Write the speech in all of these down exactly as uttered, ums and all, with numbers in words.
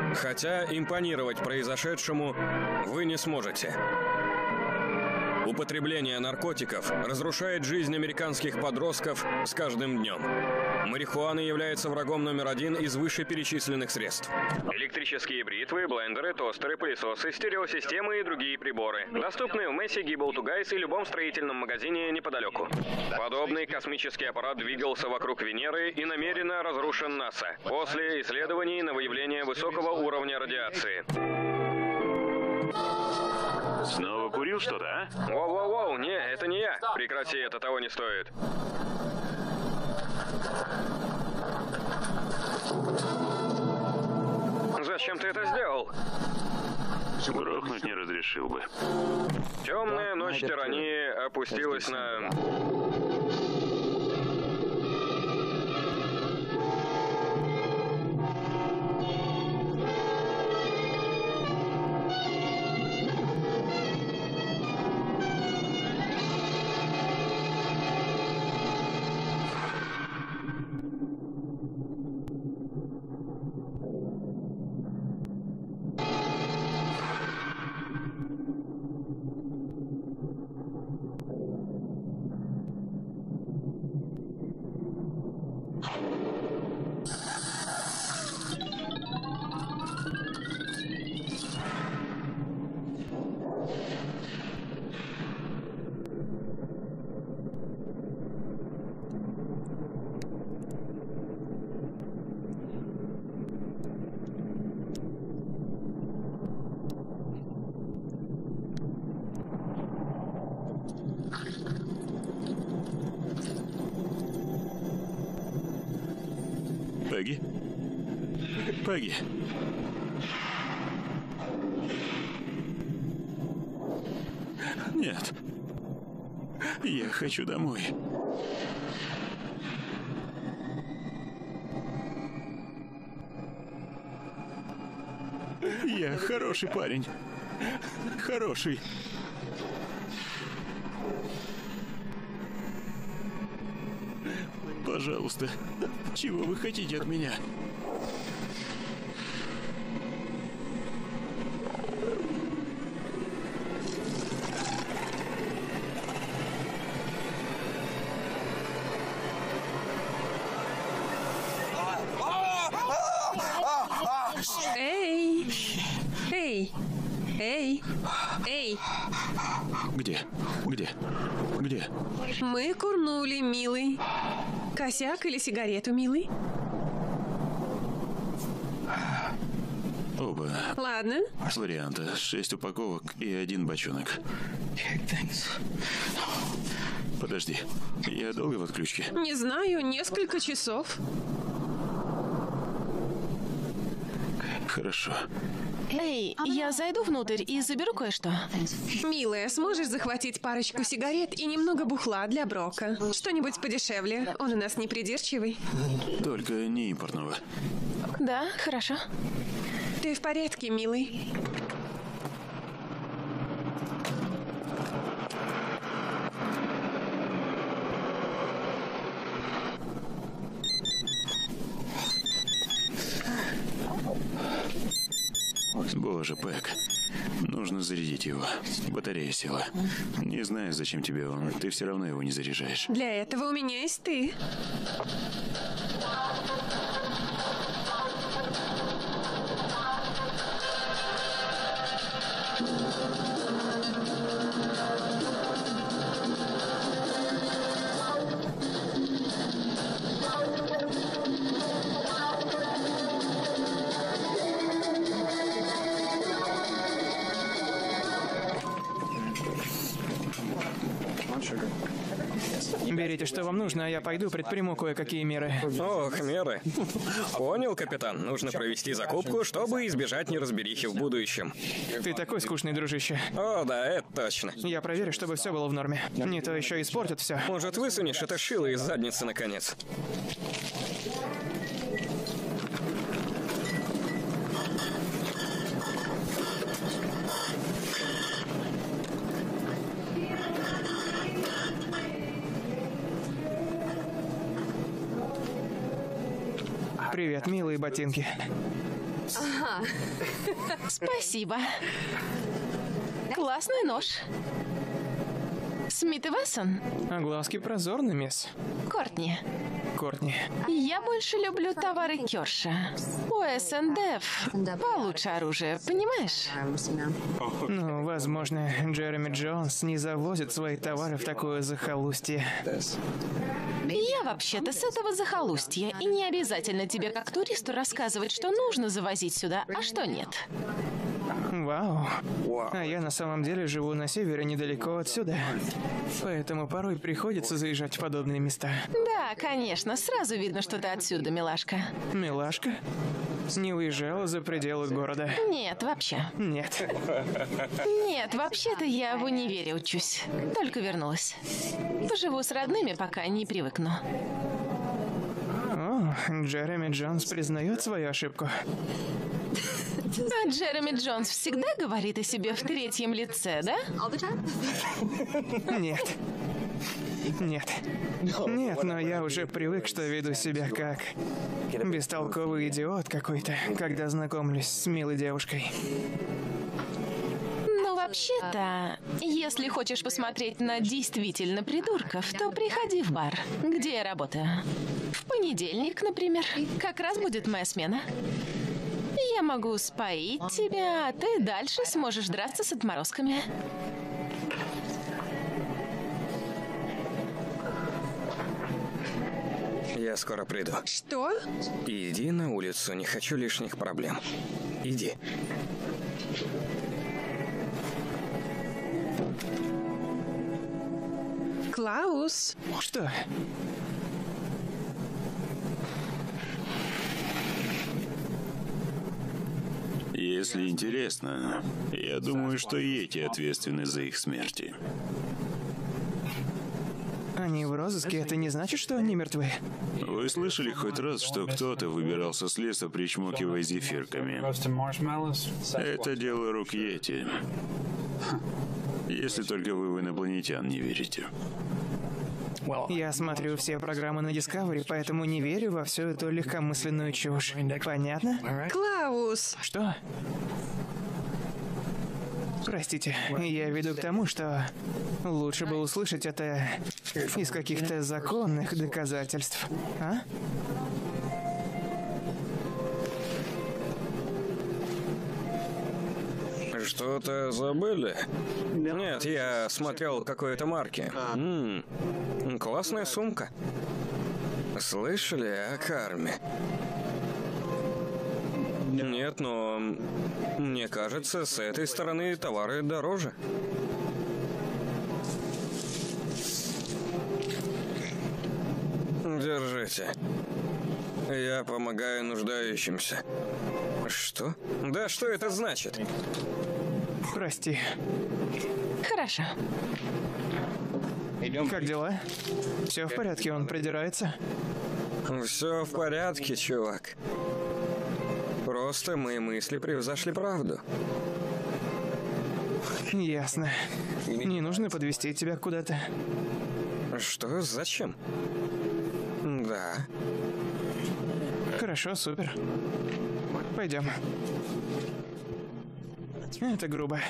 Хотя импонировать произошедшему вы не сможете. Употребление наркотиков разрушает жизнь американских подростков с каждым днем. Марихуана является врагом номер один из вышеперечисленных средств. Электрические бритвы, блендеры, тостеры, пылесосы, стереосистемы и другие приборы. Доступны в Месси, Гибл ту Гайс и любом строительном магазине неподалеку. Подобный космический аппарат двигался вокруг Венеры и намеренно разрушен НАСА после исследований на выявление высокого уровня радиации. Снова курил что-то, а? Воу-воу-воу, не, это не я. Прекрати, это того не стоит. Зачем ты это сделал? Грохнуть не разрешил бы. Темная ночь тирании опустилась на... Пегги? Пегги? Нет. Я хочу домой. Я хороший парень. Хороший. Пожалуйста, чего вы хотите от меня? Эй! Эй! Эй! Эй! Где? Где? Где? Мы курнули, милый. Косяк или сигарету, милый? Оба. Ладно. Варианта. Шесть упаковок и один бочонок. Подожди. Я долго в отключке? Не знаю, несколько часов. Хорошо. Эй, я зайду внутрь и заберу кое-что. Милая, сможешь захватить парочку сигарет и немного бухла для Брока? Что-нибудь подешевле. Он у нас не придирчивый. Только не импортного. Да, хорошо. Ты в порядке, милый? Боже, Пэк. Нужно зарядить его. Батарея села. Не знаю, зачем тебе он. Ты все равно его не заряжаешь. Для этого у меня есть ты. Берите, что вам нужно, а я пойду предприму кое-какие меры. Ох, меры. Понял, капитан. Нужно провести закупку, чтобы избежать неразберихи в будущем. Ты такой скучный, дружище. О, да, это точно. Я проверю, чтобы все было в норме. Не то еще испортят все. Может, высунешь это шило из задницы, наконец? Привет, милые ботинки. Спасибо. Классный нож. Смит и Вессон? А глазки прозорны, мисс. Кортни. Кортни. Я больше люблю товары Кёрша. У эс эн дэ эф получше оружие, понимаешь? Ну, возможно, Джереми Джонс не завозит свои товары в такое захолустье. Я вообще-то с этого захолустья, и не обязательно тебе как туристу рассказывать, что нужно завозить сюда, а что нет. Вау. А я на самом деле живу на севере, недалеко отсюда. Поэтому порой приходится заезжать в подобные места. Да, конечно, сразу видно, что ты отсюда, милашка. Милашка? Не уезжала за пределы города? Нет, вообще. Нет. Нет, вообще-то я в универе учусь. Только вернулась. Поживу с родными, пока не привыкну. О, Джереми Джонс признает свою ошибку. А Джереми Джонс всегда говорит о себе в третьем лице, да? Нет. Нет. Нет, но я уже привык, что веду себя как бестолковый идиот какой-то, когда знакомлюсь с милой девушкой. Ну, вообще-то, если хочешь посмотреть на действительно придурков, то приходи в бар, где я работаю. В понедельник, например. Как раз будет моя смена. Я могу споить тебя, а ты дальше сможешь драться с отморозками. Я скоро приду. Что? Иди на улицу, не хочу лишних проблем. Иди. Клаус? Что? Если интересно, я думаю, что Йети ответственны за их смерти. Они в розыске, это не значит, что они мертвы? Вы слышали хоть раз, что кто-то выбирался с леса, причмокивая зефирками? Это дело рук Йети. Если только вы в инопланетян не верите. Я смотрю все программы на Discovery, поэтому не верю во всю эту легкомысленную чушь. Понятно? Клаус! Что? Простите, я веду к тому, что лучше бы услышать это из каких-то законных доказательств. А? Что-то забыли? Нет, я смотрел какой-то марки. М-м, классная сумка. Слышали о карме? Нет, но мне кажется, с этой стороны товары дороже. Держите. Я помогаю нуждающимся. Что? Да что это значит? Прости. Хорошо. Как дела? Все в порядке, он придирается? Все в порядке, чувак. Просто мои мысли превзошли правду. Ясно. Не нужно подвести тебя куда-то. Что? Зачем? Да. Хорошо, супер. Пойдем. Это грубо.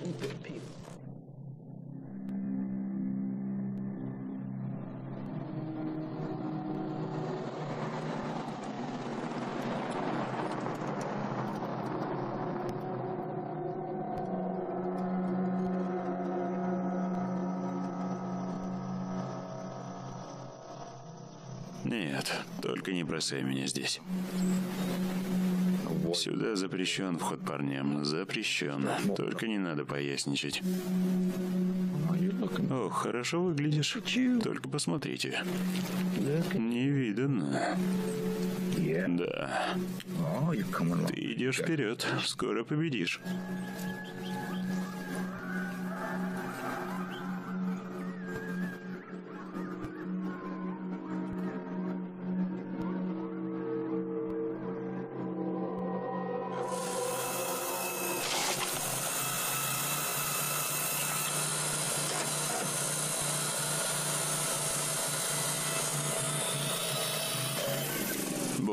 Нет, только не бросай меня здесь. Сюда запрещен вход парням. Запрещен. Только не надо поясничать. Ох, хорошо выглядишь. Только посмотрите. Невиданно. Да. Ты идешь вперед. Скоро победишь.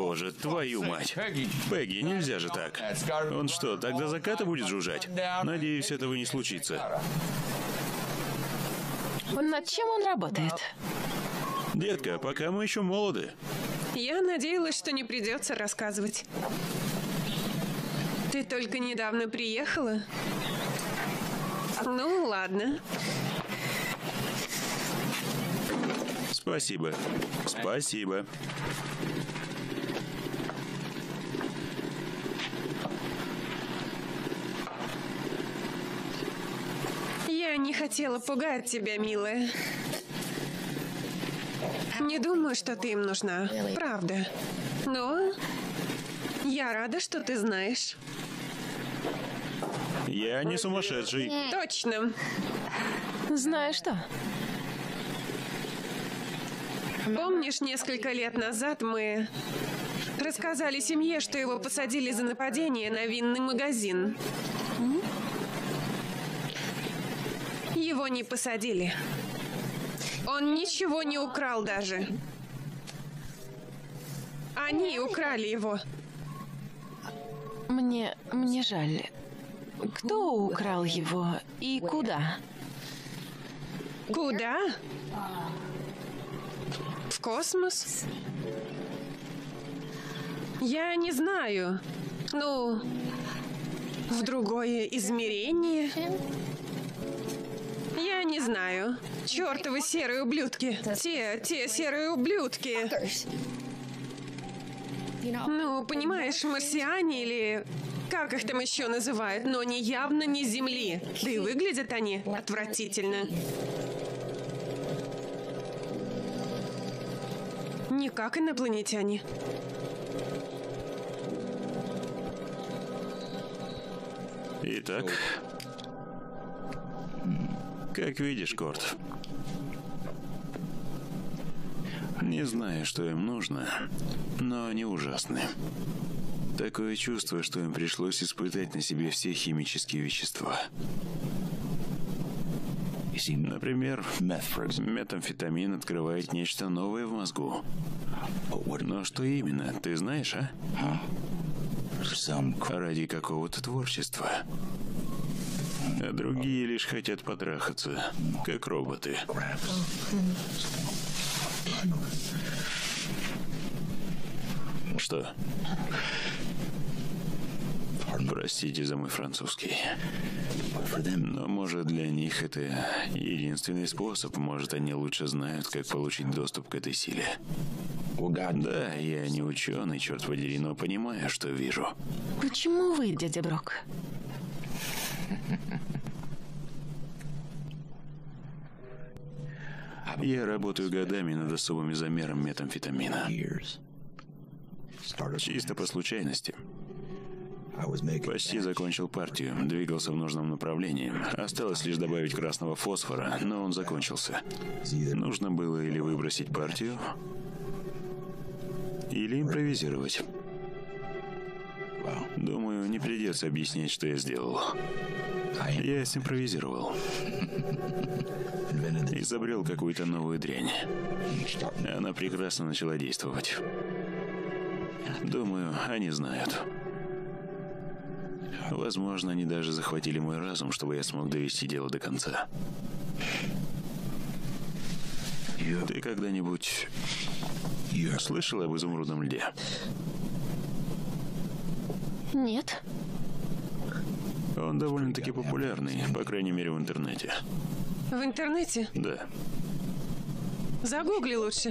боже, твою мать. Пегги, нельзя же так. Он что, так до заката будет жужжать? Надеюсь, этого не случится. Над чем он работает? Детка, пока мы еще молоды. Я надеялась, что не придется рассказывать. Ты только недавно приехала? Ну, ладно. Спасибо. Спасибо. Я не хотела пугать тебя, милая. Не думаю, что ты им нужна, правда. Но я рада, что ты знаешь. Я не сумасшедший. Точно. Знаю что. Помнишь, несколько лет назад мы рассказали семье, что его посадили за нападение на винный магазин? Его не посадили. Он ничего не украл даже. Они украли его. Мне... мне жаль. Кто украл его и куда? Куда? В космос? Я не знаю. Ну, в другое измерение? Я не знаю. Чёртовы серые ублюдки. Те, те серые ублюдки. Ну, понимаешь, марсиане или... Как их там еще называют? Но они явно не с Земли. Да и выглядят они отвратительно. Не как инопланетяне. Итак, как видишь, Корт, не знаю, что им нужно, но они ужасны. Такое чувство, что им пришлось испытать на себе все химические вещества. Например, метамфетамин открывает нечто новое в мозгу. Но что именно, ты знаешь, а? Ради какого-то творчества. А другие лишь хотят потрахаться, как роботы. Что? Простите за мой французский. Но, может, для них это единственный способ. Может, они лучше знают, как получить доступ к этой силе. Да, я не ученый, черт подери, но понимаю, что вижу. Почему вы, дядя Брок? Я работаю годами над особым замером метамфетамина. Чисто по случайности. Почти закончил партию, двигался в нужном направлении. Осталось лишь добавить красного фосфора, но он закончился. Нужно было или выбросить партию, или импровизировать. Думаю, не придется объяснять, что я сделал. Я симпровизировал. Изобрел какую-то новую дрянь. Она прекрасно начала действовать. Думаю, они знают. Возможно, они даже захватили мой разум, чтобы я смог довести дело до конца. Ты когда-нибудь слышал об изумрудном льде? Нет. Он довольно-таки популярный, по крайней мере, в интернете. В интернете? Да. Загугли лучше.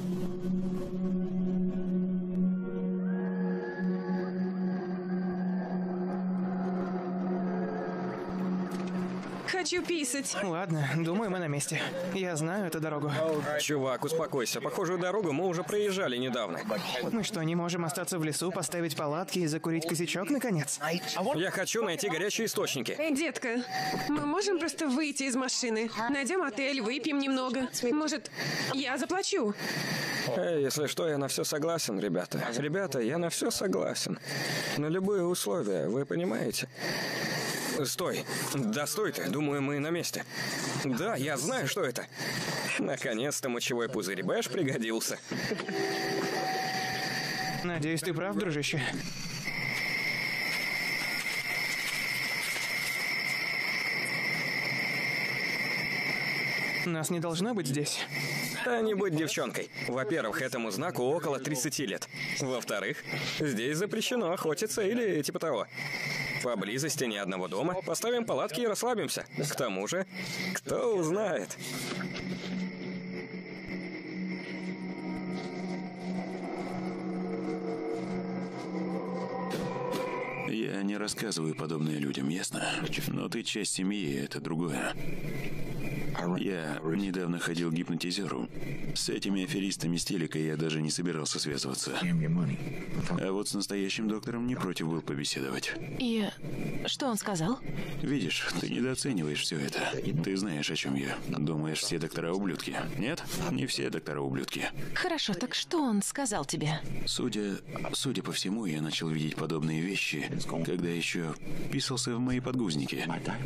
Хочу писать. Ладно, думаю, мы на месте. Я знаю эту дорогу. Чувак, успокойся. Похожую дорогу мы уже проезжали недавно. Мы что, не можем остаться в лесу, поставить палатки и закурить косячок, наконец? Я хочу найти горячие источники. Детка, мы можем просто выйти из машины, найдем отель, выпьем немного. Может, я заплачу? Эй, если что, я на все согласен, ребята. Ребята, я на все согласен. На любые условия, вы понимаете? Стой. Да стой ты. Думаю, мы на месте. Да, я знаю, что это. Наконец-то мочевой пузырь Бэш пригодился. Надеюсь, ты прав, дружище. Нас не должно быть здесь. Да не будь девчонкой. Во-первых, этому знаку около тридцати лет. Во-вторых, здесь запрещено охотиться или типа того. Поблизости ни одного дома. Поставим палатки и расслабимся. К тому же, кто узнает? Я не рассказываю подобное людям, ясно? Но ты часть семьи, это другое. Я недавно ходил к гипнотизеру. С этими аферистами с телека я даже не собирался связываться. А вот с настоящим доктором не против был побеседовать. И что он сказал? Видишь, ты недооцениваешь все это. Ты знаешь, о чем я. Думаешь, все доктора ублюдки? Нет? Не все доктора ублюдки. Хорошо, так что он сказал тебе? Судя, судя по всему, я начал видеть подобные вещи, когда еще писался в мои подгузники.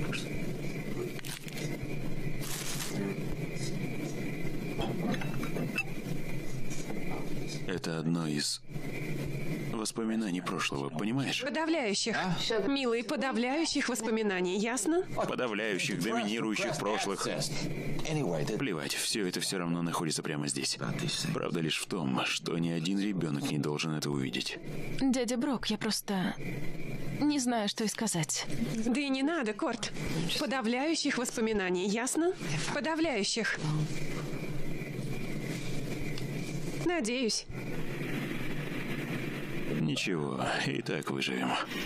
Это одно из воспоминаний прошлого, понимаешь? Подавляющих. Милый, подавляющих воспоминаний, ясно? Подавляющих, доминирующих прошлых. Плевать, все это все равно находится прямо здесь. Правда лишь в том, что ни один ребенок не должен это увидеть. Дядя Брок, я просто не знаю, что и сказать. Да и не надо, Корт. Подавляющих воспоминаний, ясно? Подавляющих. Надеюсь. Ничего, и так выживем.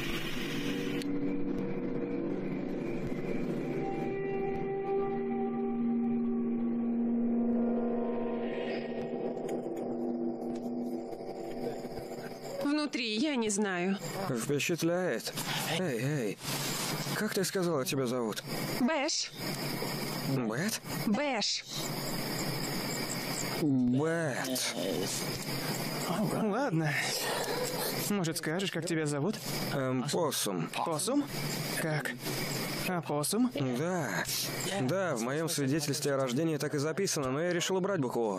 Внутри, я не знаю. Впечатляет. Эй, эй. Как ты сказала, тебя зовут? Бэш. Бэт? Бэш. Бэт. Ладно. Может, скажешь, как тебя зовут? Эм, Посум. Посум? Как? А посум? Да. Да, в моем свидетельстве о рождении так и записано, но я решил убрать букву О.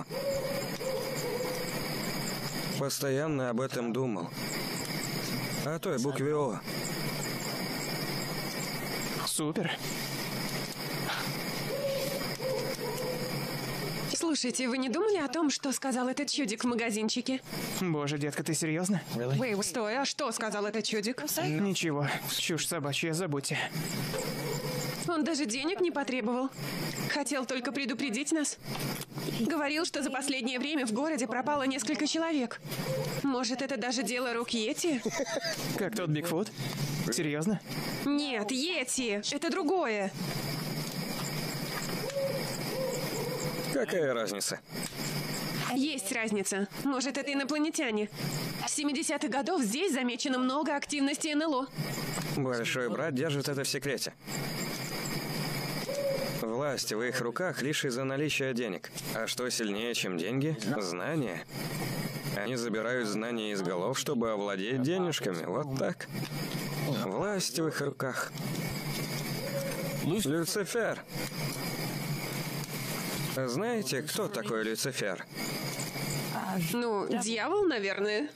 Постоянно об этом думал. О той букве О. Супер. Слушайте, вы не думали о том, что сказал этот чудик в магазинчике? Боже, детка, ты серьезно? Вэй, стой, а что сказал этот чудик? Ничего, чушь собачья, забудьте. Он даже денег не потребовал. Хотел только предупредить нас. Говорил, что за последнее время в городе пропало несколько человек. Может, это даже дело рук Йети? Как тот Бигфут? Серьезно? Нет, Йети, это другое. Какая разница? Есть разница. Может, это инопланетяне. С семидесятых годов здесь замечено много активности эн эл о. Большой брат держит это в секрете. Власть в их руках лишь из-за наличия денег. А что сильнее, чем деньги? Знания. Они забирают знания из голов, чтобы овладеть денежками. Вот так. Власть в их руках. Люцифер. Знаете, кто такой Люцифер? Ну, дьявол, наверное.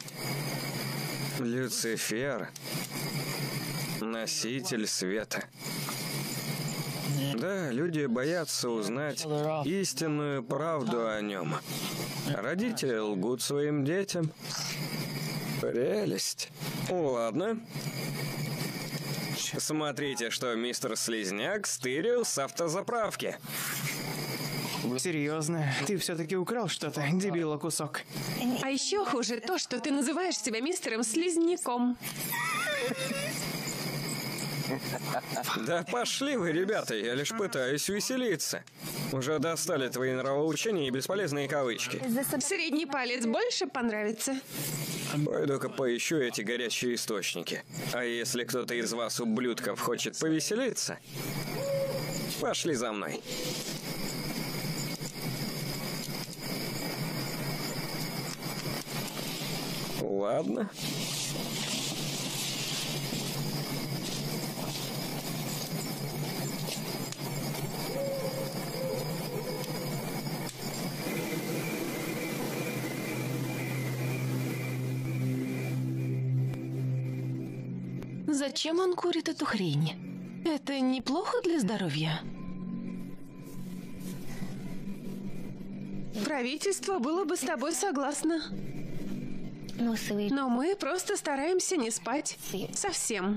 Люцифер. Носитель света. Да, люди боятся узнать истинную правду о нем. Родители лгут своим детям. Прелесть. Ладно. Смотрите, что мистер Слизняк стырил с автозаправки. Серьезно, ты все-таки украл что-то, дебила кусок. А еще хуже то, что ты называешь себя мистером Слизняком. Да пошли вы, ребята, я лишь пытаюсь веселиться. Уже достали твои нравоучения и бесполезные кавычки. Средний палец больше понравится? Пойду-ка поищу эти горячие источники. А если кто-то из вас, ублюдков, хочет повеселиться, пошли за мной. Ладно. Зачем он курит эту хрень? Это неплохо для здоровья? Правительство было бы с тобой согласно. Но мы просто стараемся не спать. Совсем.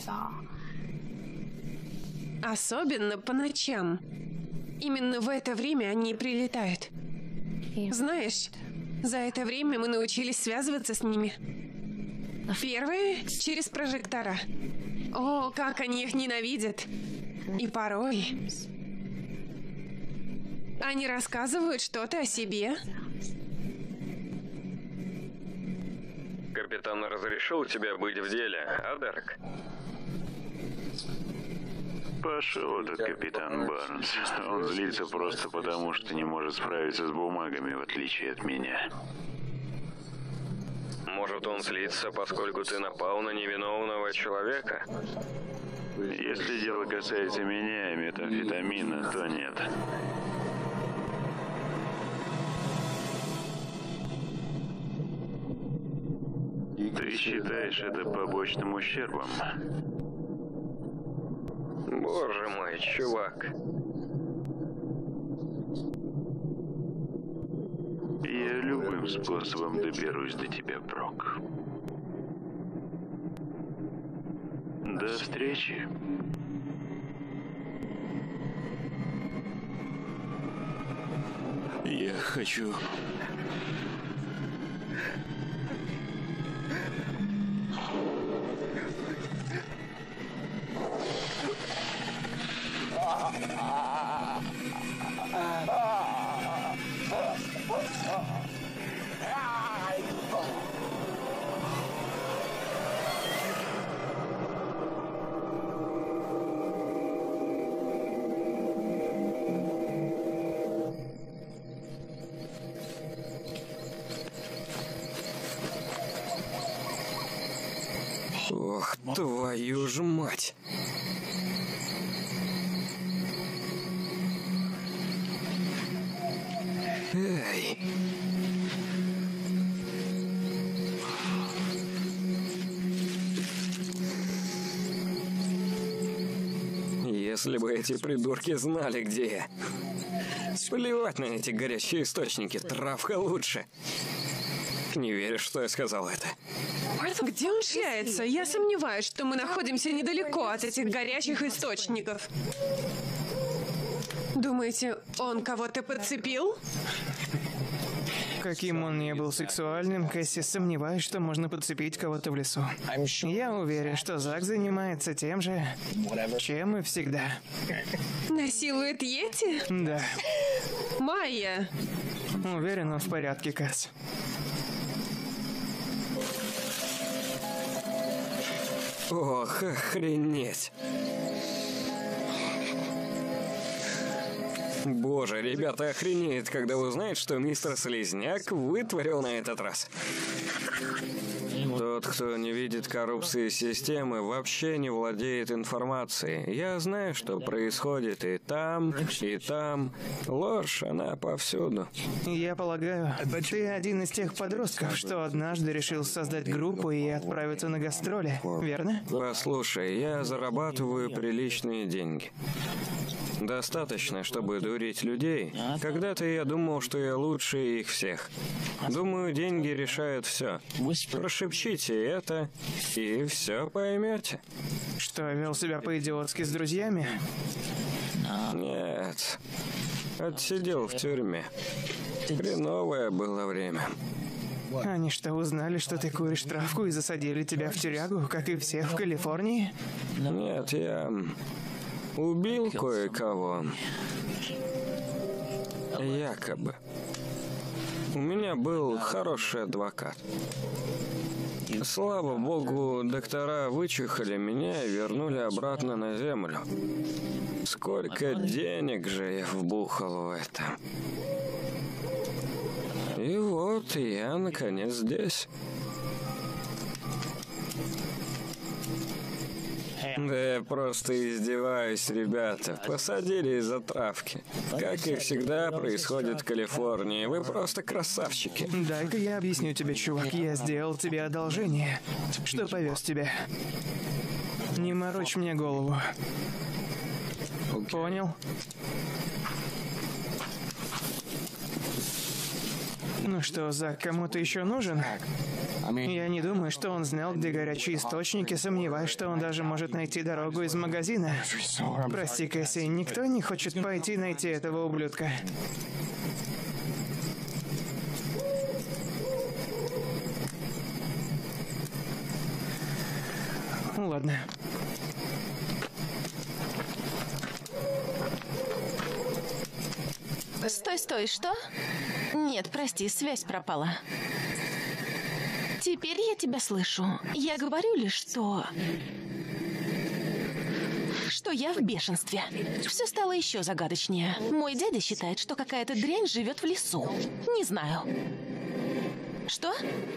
Особенно по ночам. Именно в это время они прилетают. Знаешь, за это время мы научились связываться с ними. Первое — через прожектора. О, как они их ненавидят. И порой они рассказывают что-то о себе. Капитан разрешил тебе быть в деле, а, Дерек? Пошел этот капитан Барнс. Он злится просто потому, что не может справиться с бумагами, в отличие от меня. Может, он злится, поскольку ты напал на невиновного человека? Если дело касается меня и метамфетамина, то нет. Ты считаешь это побочным ущербом? Боже мой, чувак. Я любым способом доберусь до тебя, Брок. До встречи. Я хочу... Ох, твою ж мать. Эй. Если бы эти придурки знали, где я. Плевать на эти горящие источники, травка лучше. Не веришь, что я сказал это? Где он шляется? Я сомневаюсь, что мы находимся недалеко от этих горячих источников. Думаете, он кого-то подцепил? Каким он ни был сексуальным, Кэсси, сомневаюсь, что можно подцепить кого-то в лесу. Я уверен, что Зак занимается тем же, чем и всегда. Насилует Йети? Да. Майя! Уверен, он в порядке, Кэс. Ох, охренеть. Боже, ребята охренеют, когда узнают, что мистер Слизняк вытворил на этот раз. Тот, кто не видит коррупции системы, вообще не владеет информацией. Я знаю, что происходит и там, и там. Ложь, она повсюду. Я полагаю, ты один из тех подростков, что однажды решил создать группу и отправиться на гастроли, верно? Послушай, я зарабатываю приличные деньги. Достаточно, чтобы дурить людей. Когда-то я думал, что я лучше их всех. Думаю, деньги решают все. Прошепчите это, и все поймете. Что, вел себя по-идиотски с друзьями? Нет. Отсидел в тюрьме. Хреновое было время. Они что, узнали, что ты куришь травку и засадили тебя в тюрягу, как и всех в Калифорнии? Нет, я... убил кое-кого. Якобы. У меня был хороший адвокат. Слава богу, доктора вычухали меня и вернули обратно на землю. Сколько денег же я вбухал в это. И вот я, наконец, здесь. Да я просто издеваюсь, ребята. Посадили из-за травки. Как и всегда происходит в Калифорнии. Вы просто красавчики. Дай-ка я объясню тебе, чувак. Я сделал тебе одолжение, что повез тебя. Не морочь мне голову. Понял? Ну что, Зак, кому-то еще нужен? Я не думаю, что он знал, где горячие источники, сомневаюсь, что он даже может найти дорогу из магазина. Прости, Кэсси, никто не хочет пойти найти этого ублюдка. Ну ладно. Стой, стой, что? Нет, прости, связь пропала. Теперь я тебя слышу. Я говорю лишь, что... Что я в бешенстве. Все стало еще загадочнее. Мой дядя считает, что какая-то дрянь живет в лесу. Не знаю. Что?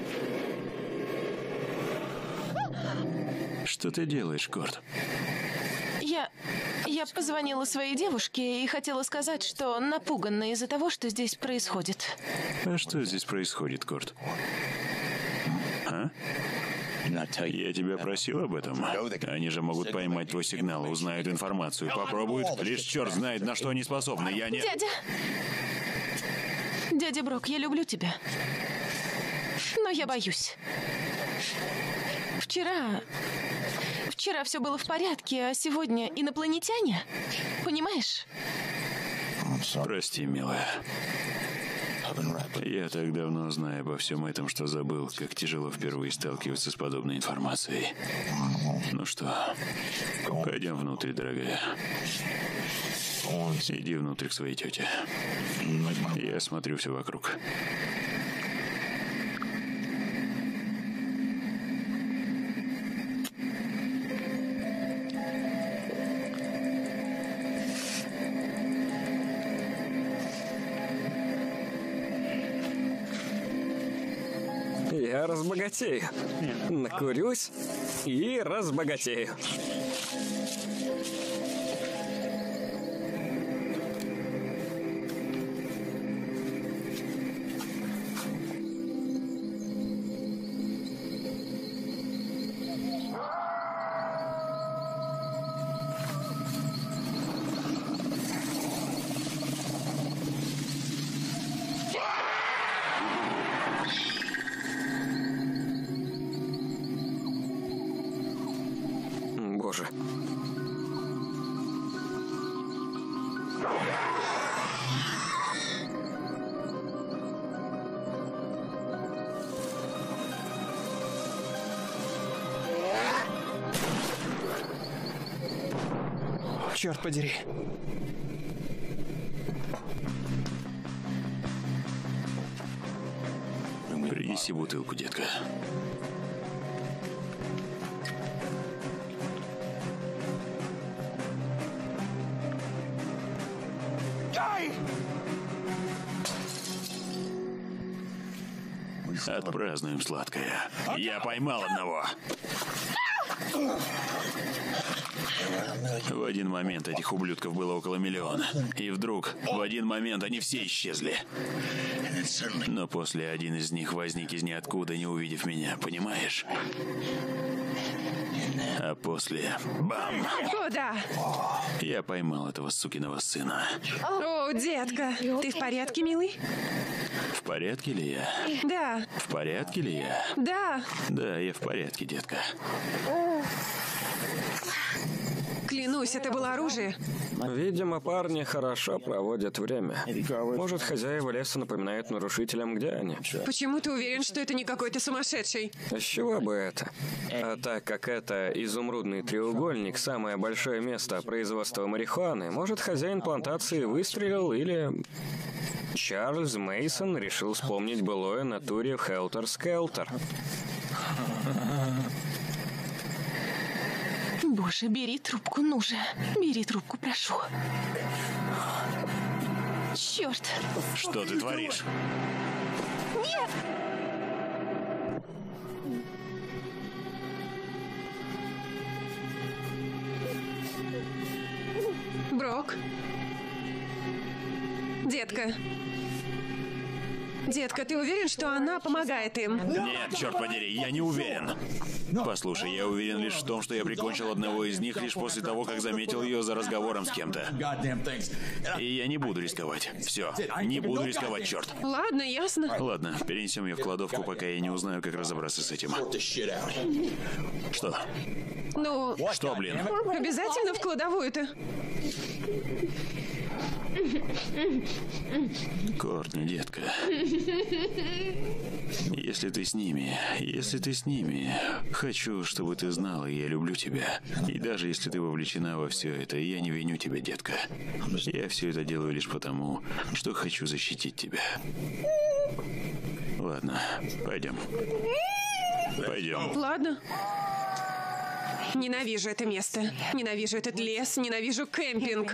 Что ты делаешь, Корт? Я... Я позвонила своей девушке и хотела сказать, что напугана из-за того, что здесь происходит. А что здесь происходит, Корт? А? Я тебя просил об этом. Они же могут поймать твой сигнал, узнают информацию, попробуют. Лишь черт знает, на что они способны. Я не... Дядя! Дядя Брок, я люблю тебя. Но я боюсь. Вчера... Вчера все было в порядке, а сегодня инопланетяне? Понимаешь? Прости, милая. Я так давно знаю обо всем этом, что забыл, как тяжело впервые сталкиваться с подобной информацией. Ну что, пойдем внутрь, дорогая. Иди внутрь к своей тете. Я смотрю все вокруг. Я разбогатею. Накурюсь и разбогатею. Боже. Черт подери. Принеси бутылку, детка. Отпразднуем сладкое. Я поймал одного. В один момент этих ублюдков было около миллиона. И вдруг, в один момент, они все исчезли. Но после один из них возник из ниоткуда, не увидев меня, понимаешь? А после... Бам! О, да. Я поймал этого сукиного сына. О, детка, ты в порядке, милый? В порядке ли я? Да. В порядке ли я? Да. Да, я в порядке, детка. Клянусь, это было оружие. Видимо, парни хорошо проводят время. Может, хозяева леса напоминают нарушителям, где они. Почему ты уверен, что это не какой-то сумасшедший? С чего бы это? А так как это изумрудный треугольник, самое большое место производства марихуаны, может, хозяин плантации выстрелил или... Чарльз Мейсон решил вспомнить былое на туре в Хелтер-Скелтер. Боже, бери трубку, ну же. Бери трубку, прошу. Черт. Что ты творишь? Нет! Брок. Детка. Детка, ты уверен, что она помогает им? Нет, черт подери, я не уверен. Послушай, я уверен лишь в том, что я прикончил одного из них лишь после того, как заметил ее за разговором с кем-то. И я не буду рисковать. Все, не буду рисковать, черт. Ладно, ясно. Ладно, перенесем ее в кладовку, пока я не узнаю, как разобраться с этим. Что? Ну, Что, блин? обязательно в кладовую-то? Кортни, детка. Если ты с ними, если ты с ними, хочу, чтобы ты знала, я люблю тебя. И даже если ты вовлечена во все это, я не виню тебя, детка. Я все это делаю лишь потому, что хочу защитить тебя. Ладно, пойдем. Пойдем. Ладно. Ненавижу это место. Ненавижу этот лес. Ненавижу кемпинг.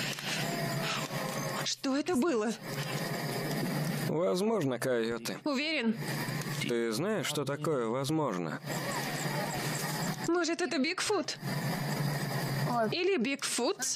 Что это было? Возможно, койоты. Уверен? Ты знаешь, что такое возможно? Может, это Бигфут? Или Бигфутс?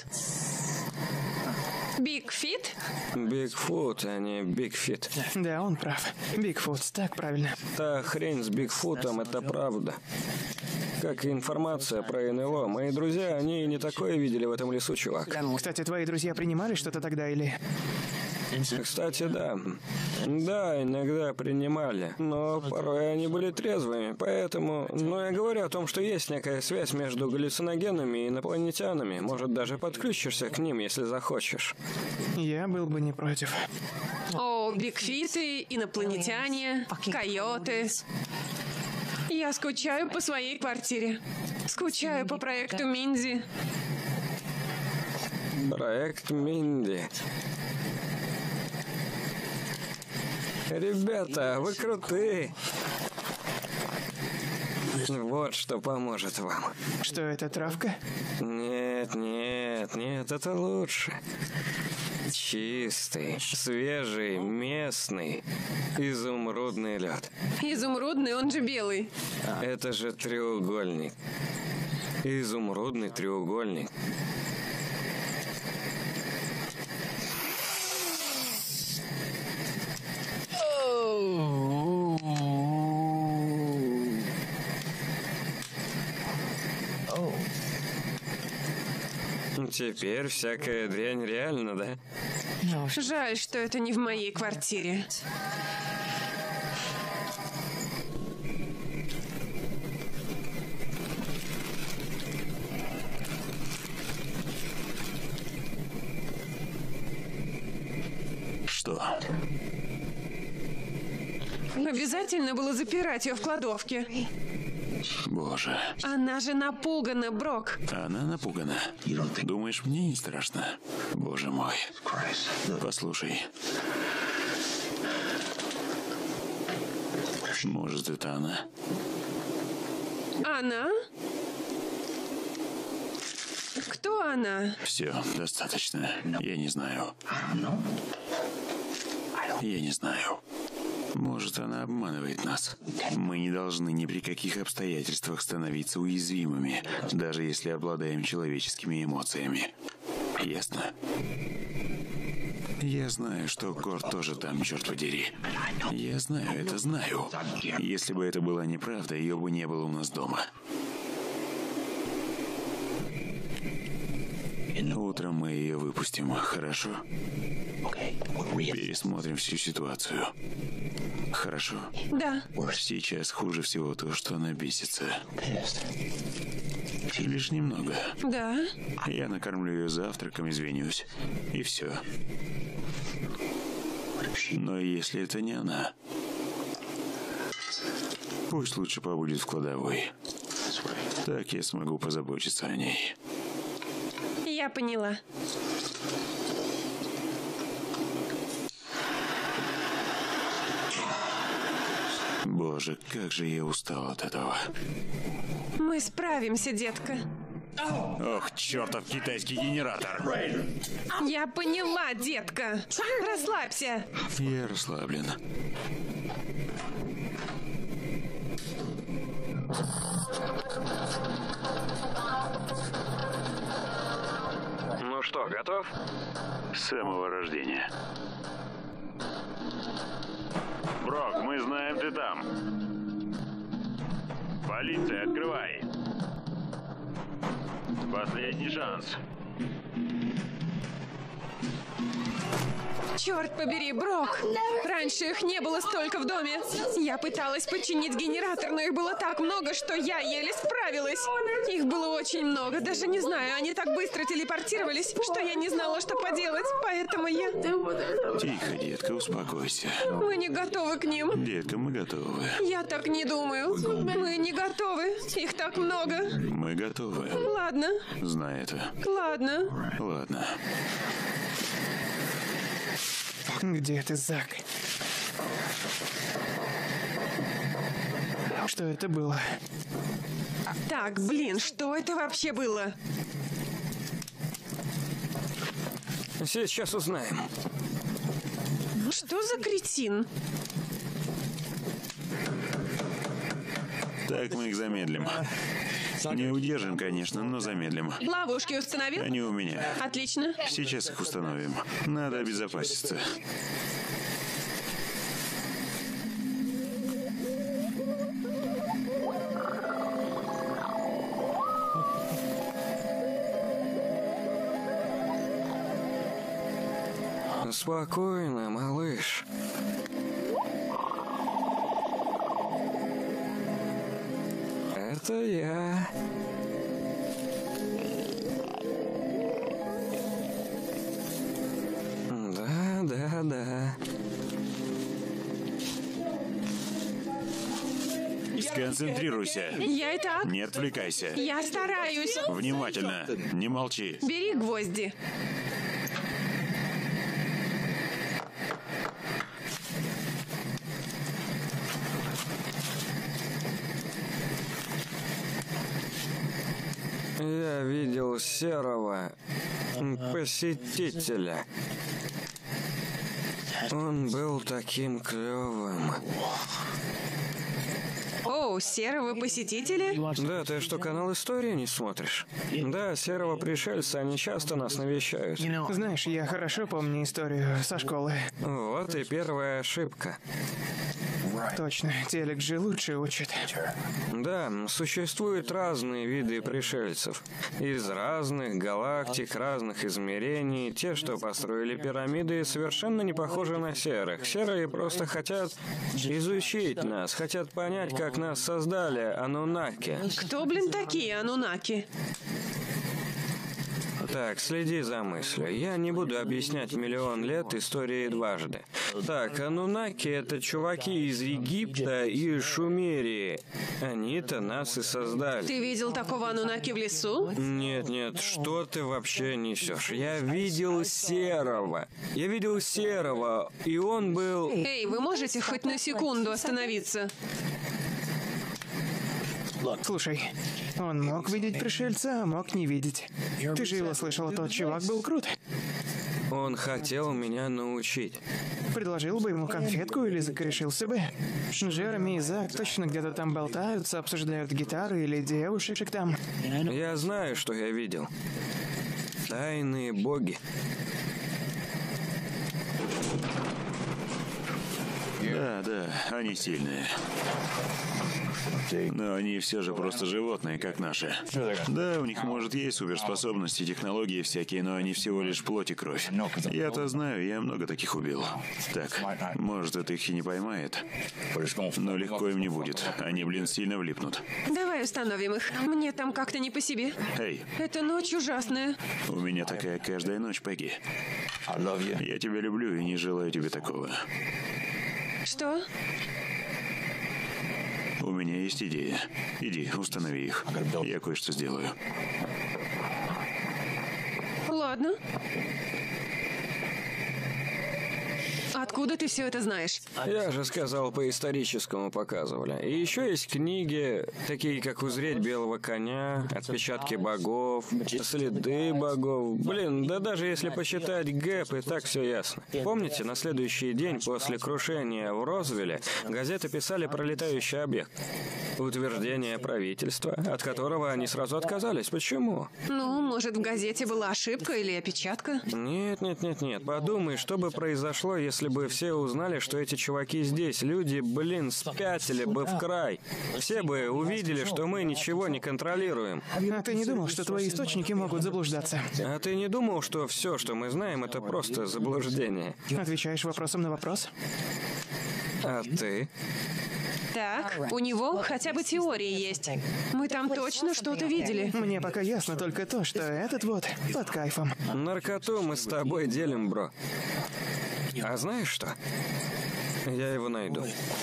Бигфит? Бигфут, а не Бигфит. Да, он прав. Бигфут, так правильно. Та хрень с Бигфутом — это правда. Как и информация про эн эл о. Мои друзья, они не такое видели в этом лесу, чувак. Кстати, твои друзья принимали что-то тогда или... Кстати, да. Да, иногда принимали, но порой они были трезвыми, поэтому... Но я говорю о том, что есть некая связь между галлюциногенами и инопланетянами. Может, даже подключишься к ним, если захочешь. Я был бы не против. О, бигфиты, инопланетяне, койоты. Я скучаю по своей квартире. Скучаю по проекту Минди. Проект Минди. Ребята, вы крутые. Вот что поможет вам. Что это, травка? Нет, нет, нет, это лучше. Чистый, свежий, местный, изумрудный лед. Изумрудный, он же белый. Это же треугольник. Изумрудный треугольник. Теперь всякая дрянь реально, да? Жаль, что это не в моей квартире. Что? Обязательно было запирать ее в кладовке. Боже. Она же напугана, Брок. Она напугана. Думаешь, мне не страшно? Боже мой. Послушай. Может, это она? Она? Кто она? Все, достаточно. Я не знаю. Я не знаю. Может, она обманывает нас. Мы не должны ни при каких обстоятельствах становиться уязвимыми, даже если обладаем человеческими эмоциями. Ясно? Я знаю, что Корт тоже там, черт подери. Я знаю, это знаю. Если бы это была неправда, ее бы не было у нас дома. Утром мы ее выпустим, хорошо? Пересмотрим всю ситуацию. Хорошо? Да. Сейчас хуже всего то, что она бесится. Лишь немного. Да. Я накормлю ее завтраком, извинюсь. И все. Но если это не она, пусть лучше побудет в кладовой. Так я смогу позаботиться о ней. Я поняла. Боже, как же я устал от этого. Мы справимся, детка. Ох, чертов китайский генератор. Я поняла, детка. Расслабься. Я расслаблен. Ну что, готов? С самого рождения. Брок, мы знаем, ты там. Полиция, открывай. Последний шанс. Черт побери, Брок! Раньше их не было столько в доме. Я пыталась починить генератор, но их было так много, что я еле справилась. Их было очень много, даже не знаю, они так быстро телепортировались, что я не знала, что поделать, поэтому я... Тихо, детка, успокойся. Мы не готовы к ним. Детка, мы готовы. Я так не думаю. Мы не готовы. Их так много. Мы готовы. Ладно, Знай это. ладно. Ладно. Где ты, Зак? Что это было? Так, блин, что это вообще было? Сейчас узнаем. Что за кретин? Так мы их замедлим. Не удержим, конечно, но замедлим. Ловушки установил? Они у меня. Отлично. Сейчас их установим. Надо обезопаситься. Спокойно, малыш. Это я. Да, да, да. Сконцентрируйся. Я и так. Не отвлекайся. Я стараюсь. Внимательно. Не молчи. Бери гвозди. Я видел серого посетителя. Он был таким клевым. О, серого посетителя? Да, ты что, канал истории не смотришь? Да, серого пришельца, они часто нас навещают. Знаешь, я хорошо помню историю со школы. Вот и первая ошибка. Точно, телек же лучше учит. Да, существуют разные виды пришельцев. Из разных галактик, разных измерений. Те, что построили пирамиды, совершенно не похожи на серых. Серые просто хотят изучить нас, хотят понять, как нас создали Ануннаки. Кто, блин, такие анунаки? Так, следи за мыслью. Я не буду объяснять миллион лет истории дважды. Так, ануннаки — это чуваки из Египта и Шумерии. Они-то нас и создали. Ты видел такого анунаки в лесу? Нет, нет, что ты вообще несешь? Я видел серого. Я видел серого, и он был... Эй, вы можете хоть на секунду остановиться? Слушай, он мог видеть пришельца, а мог не видеть. Ты же его слышал, тот чувак был крут. Он хотел меня научить. Предложил бы ему конфетку или закорешился бы. Джереми и Зак точно где-то там болтаются, обсуждают гитары или девушек там. Я знаю, что я видел. Тайные боги. Да, да, они сильные. Но они все же просто животные, как наши. Да, у них, может, есть суперспособности, технологии всякие, но они всего лишь плоть и кровь. Я-то знаю, я много таких убил. Так, может, это их и не поймает, но легко им не будет. Они, блин, сильно влипнут. Давай установим их. Мне там как-то не по себе. Эй, Эта ночь ужасная. у меня такая каждая ночь, Пегги. Я тебя люблю и не желаю тебе такого. Что? У меня есть идея. Иди, установи их. Я кое-что сделаю. Ладно. Откуда ты все это знаешь? Я же сказал, по историческому показывали. И еще есть книги, такие как «Узреть белого коня», «Отпечатки богов», «Следы богов». Блин, да даже если почитать гэп, и так все ясно. Помните, на следующий день после крушения в Розвилле газеты писали про летающий объект? Утверждение правительства, от которого они сразу отказались. Почему? Ну, может, в газете была ошибка или опечатка? Нет, нет, нет, нет. Подумай, что бы произошло, если бы бы все узнали, что эти чуваки здесь. Люди, блин, спятили бы в край. Все бы увидели, что мы ничего не контролируем. А ты не думал, что твои источники могут заблуждаться? А ты не думал, что все, что мы знаем, это просто заблуждение? Отвечаешь вопросом на вопрос? А ты? Так, у него хотя бы теории есть. Мы там точно что-то видели. Мне пока ясно только то, что этот вот под кайфом. Наркоту мы с тобой делим, бро. А знаешь что? Я его найду.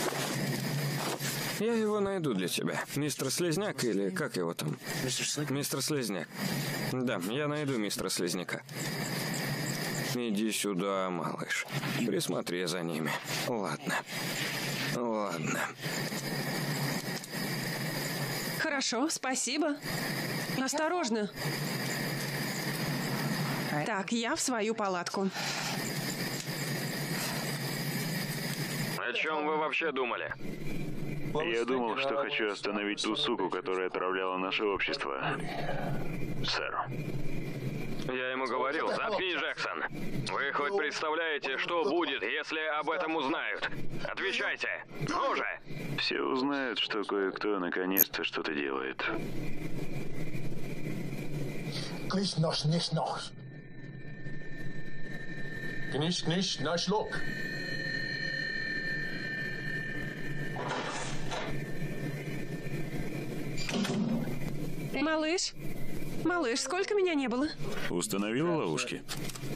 Я его найду для тебя. Мистер Слизняк или как его там? Мистер Слизняк. Да, я найду мистера Слизняка. Иди сюда, малыш. Присмотри за ними. Ладно. Ладно. Хорошо, спасибо. Осторожно. Так, я в свою палатку. О чем вы вообще думали? Я думал, что хочу остановить ту суку, которая отравляла наше общество. Сэр. Я ему говорил, заткнись, Джексон. Вы хоть представляете, что будет, если об этом узнают? Отвечайте. Ну же! Все узнают, что кое-кто наконец-то что-то делает. Gnish, nosh, nish, nosh. Gnish, gnish, nosh, look. Малыш? Малыш, сколько меня не было? Установила ловушки?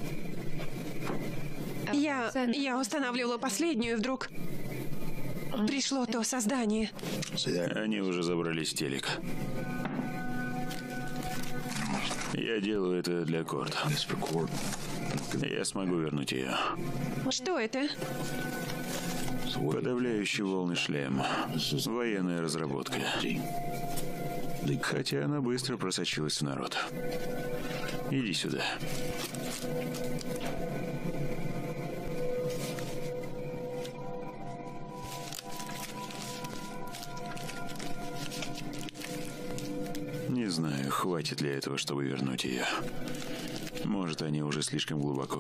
Я... я устанавливала последнюю, и вдруг... пришло то создание. Они уже забрались в телек. Я делаю это для Корт. Я смогу вернуть ее. Что это? Подавляющий волны шлем. Военная разработка. Хотя она быстро просочилась в народ. Иди сюда. Не знаю, хватит ли этого, чтобы вернуть ее. Может, они уже слишком глубоко.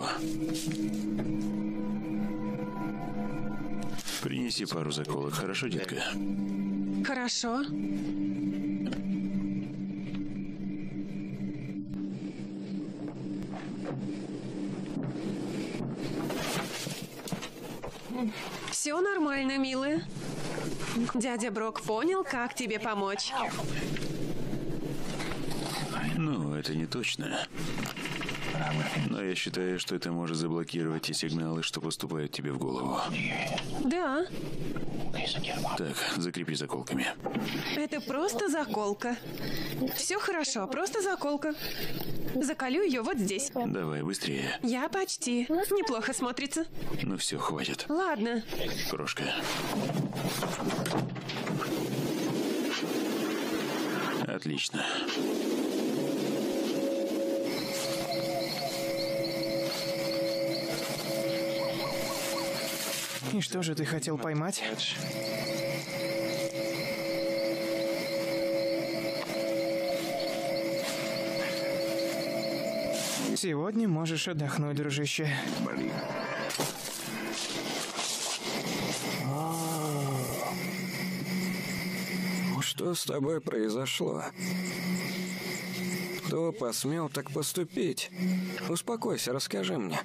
Принеси пару заколок, хорошо, детка? Хорошо. Все нормально, милая. Дядя Брок понял, как тебе помочь. Ну, это не точно. Но я считаю, что это может заблокировать те сигналы, что поступают тебе в голову. Да, Так, закрепи заколками. это просто заколка. Все хорошо, просто заколка. Заколю ее вот здесь. Давай, быстрее. Я почти. Неплохо смотрится. Ну все, хватит. Ладно. Крошка. Отлично. И что же ты хотел поймать? Сегодня можешь отдохнуть, дружище. Что с тобой произошло? Кто посмел так поступить? Успокойся, расскажи мне.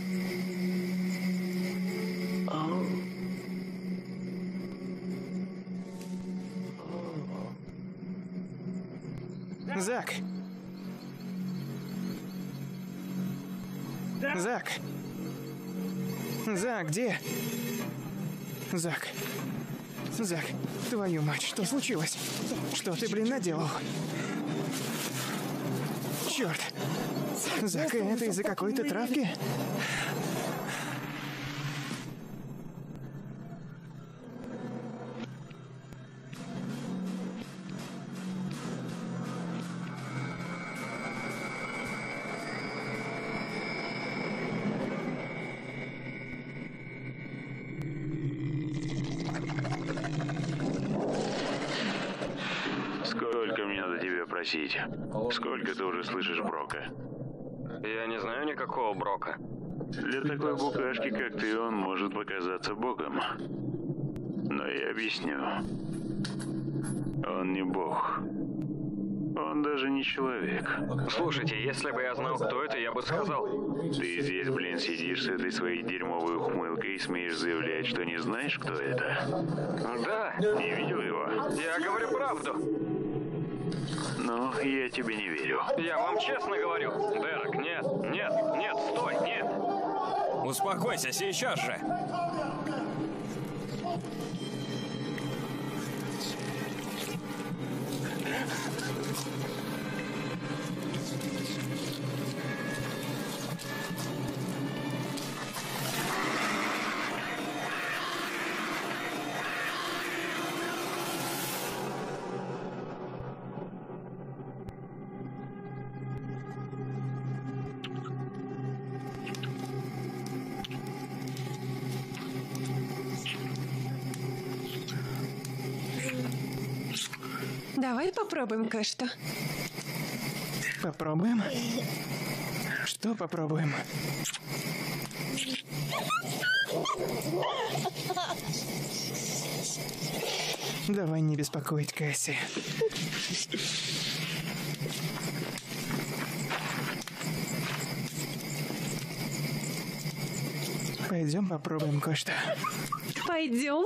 Зак! Зак! Зак, где? Зак. Зак, твою мать, что случилось? Что ты, блин, наделал? Черт! Зак, это из-за какой-то травки? Сколько мне надо тебя просить? Сколько ты уже слышишь Брока? Я не знаю никакого Брока. Для такой букашки, как ты, он может показаться богом. Но я объясню. Он не бог. Он даже не человек. Слушайте, если бы я знал, кто это, я бы сказал. Ты здесь, блин, сидишь с этой своей дерьмовой ухмылкой и смеешь заявлять, что не знаешь, кто это? Да, Не видел его? я говорю правду. Ну, я тебе не верю. Я вам честно говорю. Дерек, нет, нет, нет, стой, нет. Успокойся, сейчас же. Давай попробуем кое-что. Попробуем? Что попробуем? Давай не беспокоить Кэсси. Пойдем попробуем кое-что. Пойдем.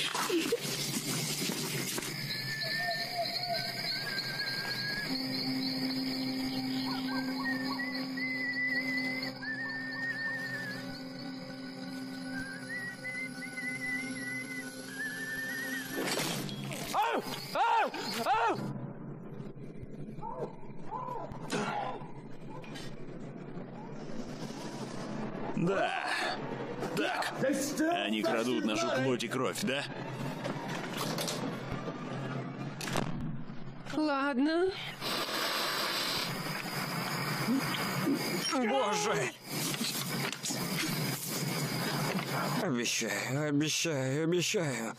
Да. Так. Они крадут нашу плоть и кровь, да? Ладно. Боже! Обещаю, обещаю, обещаю.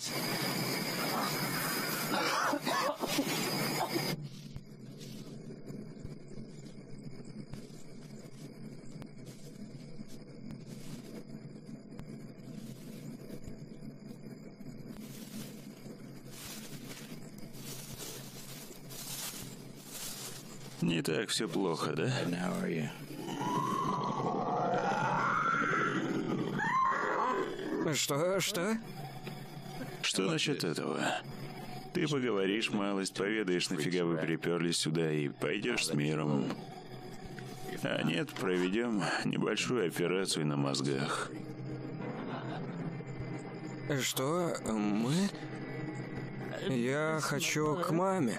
Не так все плохо, да? Что, что? Что насчет этого? Ты поговоришь малость, поведаешь, нафига вы приперлись сюда, и пойдешь с миром. А нет, проведем небольшую операцию на мозгах. Что? Мы? Я хочу к маме.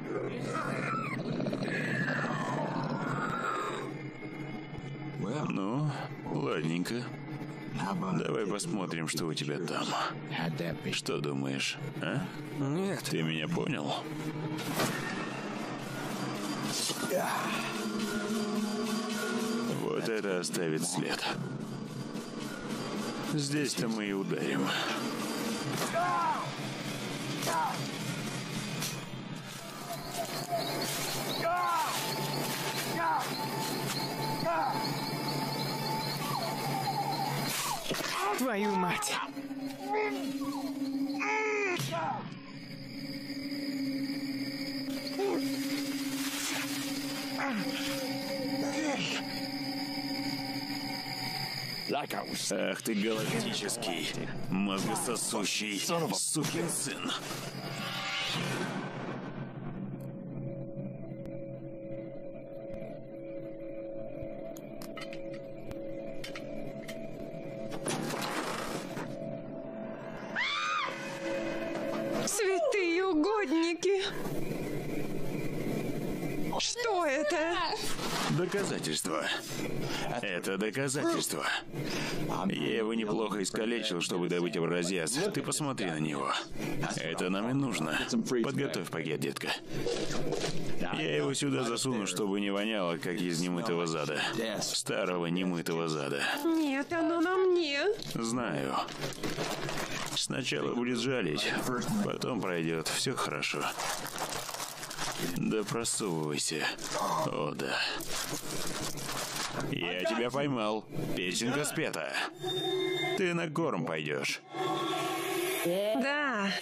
Ну, ладненько. Давай посмотрим, что у тебя там. Что думаешь, а? Нет. Ты меня понял? Вот это оставит след. Здесь-то мы и ударим. Твою мать! Ах ты галактический, мозгососущий сукин сын. Святые угодники! Что это? Доказательство. Это доказательство. Я его неплохо искалечил, чтобы добыть образец. Ты посмотри на него. Это нам и нужно. Подготовь пакет, детка. Я его сюда засуну, чтобы не воняло, как из немытого зада. Старого немытого зада. Нет, оно на мне. Знаю. Сначала будет жалить, потом пройдет. Все хорошо. Да просовывайся. О, да. Я тебя поймал. Песенка спета. Ты на корм пойдешь. Да.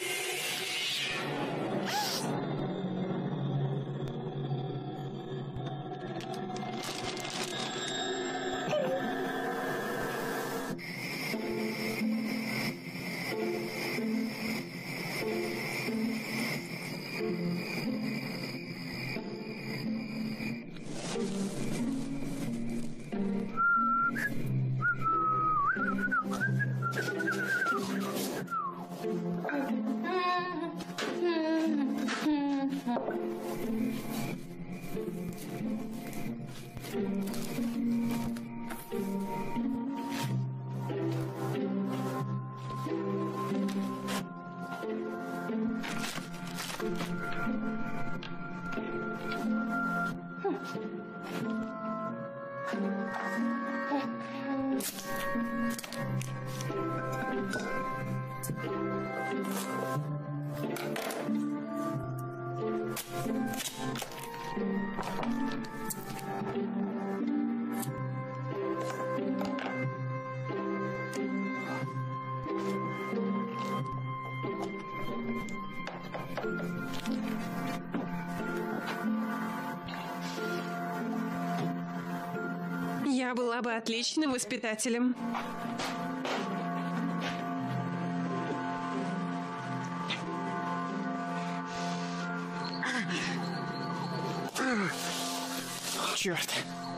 Я была бы отличным воспитателем. Черт.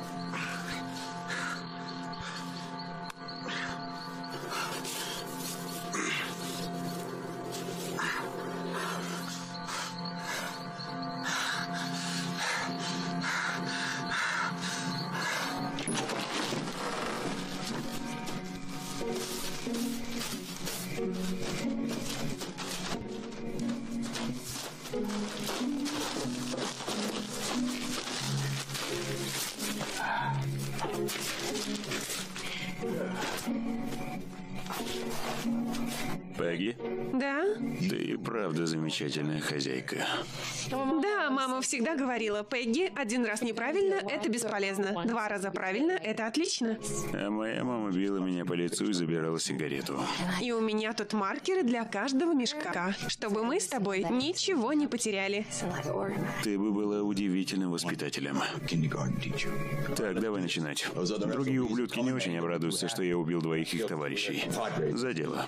Пегги, Да? ты и правда замечательная хозяйка. Да, мама всегда говорила, Пегги, один раз неправильно – это бесполезно. Два раза правильно – это отлично. А моя мама била меня по лицу и забирала сигарету. И у меня тут маркеры для каждого мешка, чтобы мы с тобой ничего не потеряли. Ты бы была удивительным воспитателем. Так, давай начинать. Другие ублюдки не очень обрадуются, что я убил двоих их товарищей. За дело.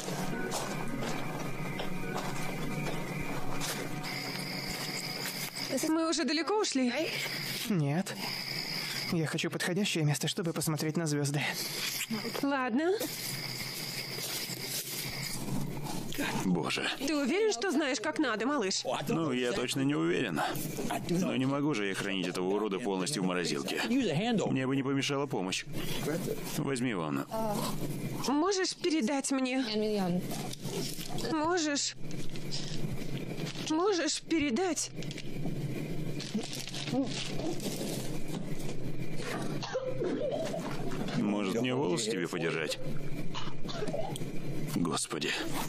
Мы уже далеко ушли? Нет. Я хочу подходящее место, чтобы посмотреть на звезды. Ладно. Боже. Ты уверен, что знаешь, как надо, малыш? Ну, я точно не уверен. Но не могу же я хранить этого урода полностью в морозилке. Мне бы не помешала помощь. Возьми вон. Можешь передать мне? Можешь? Можешь передать? Может, мне волос тебе подержать? Господи.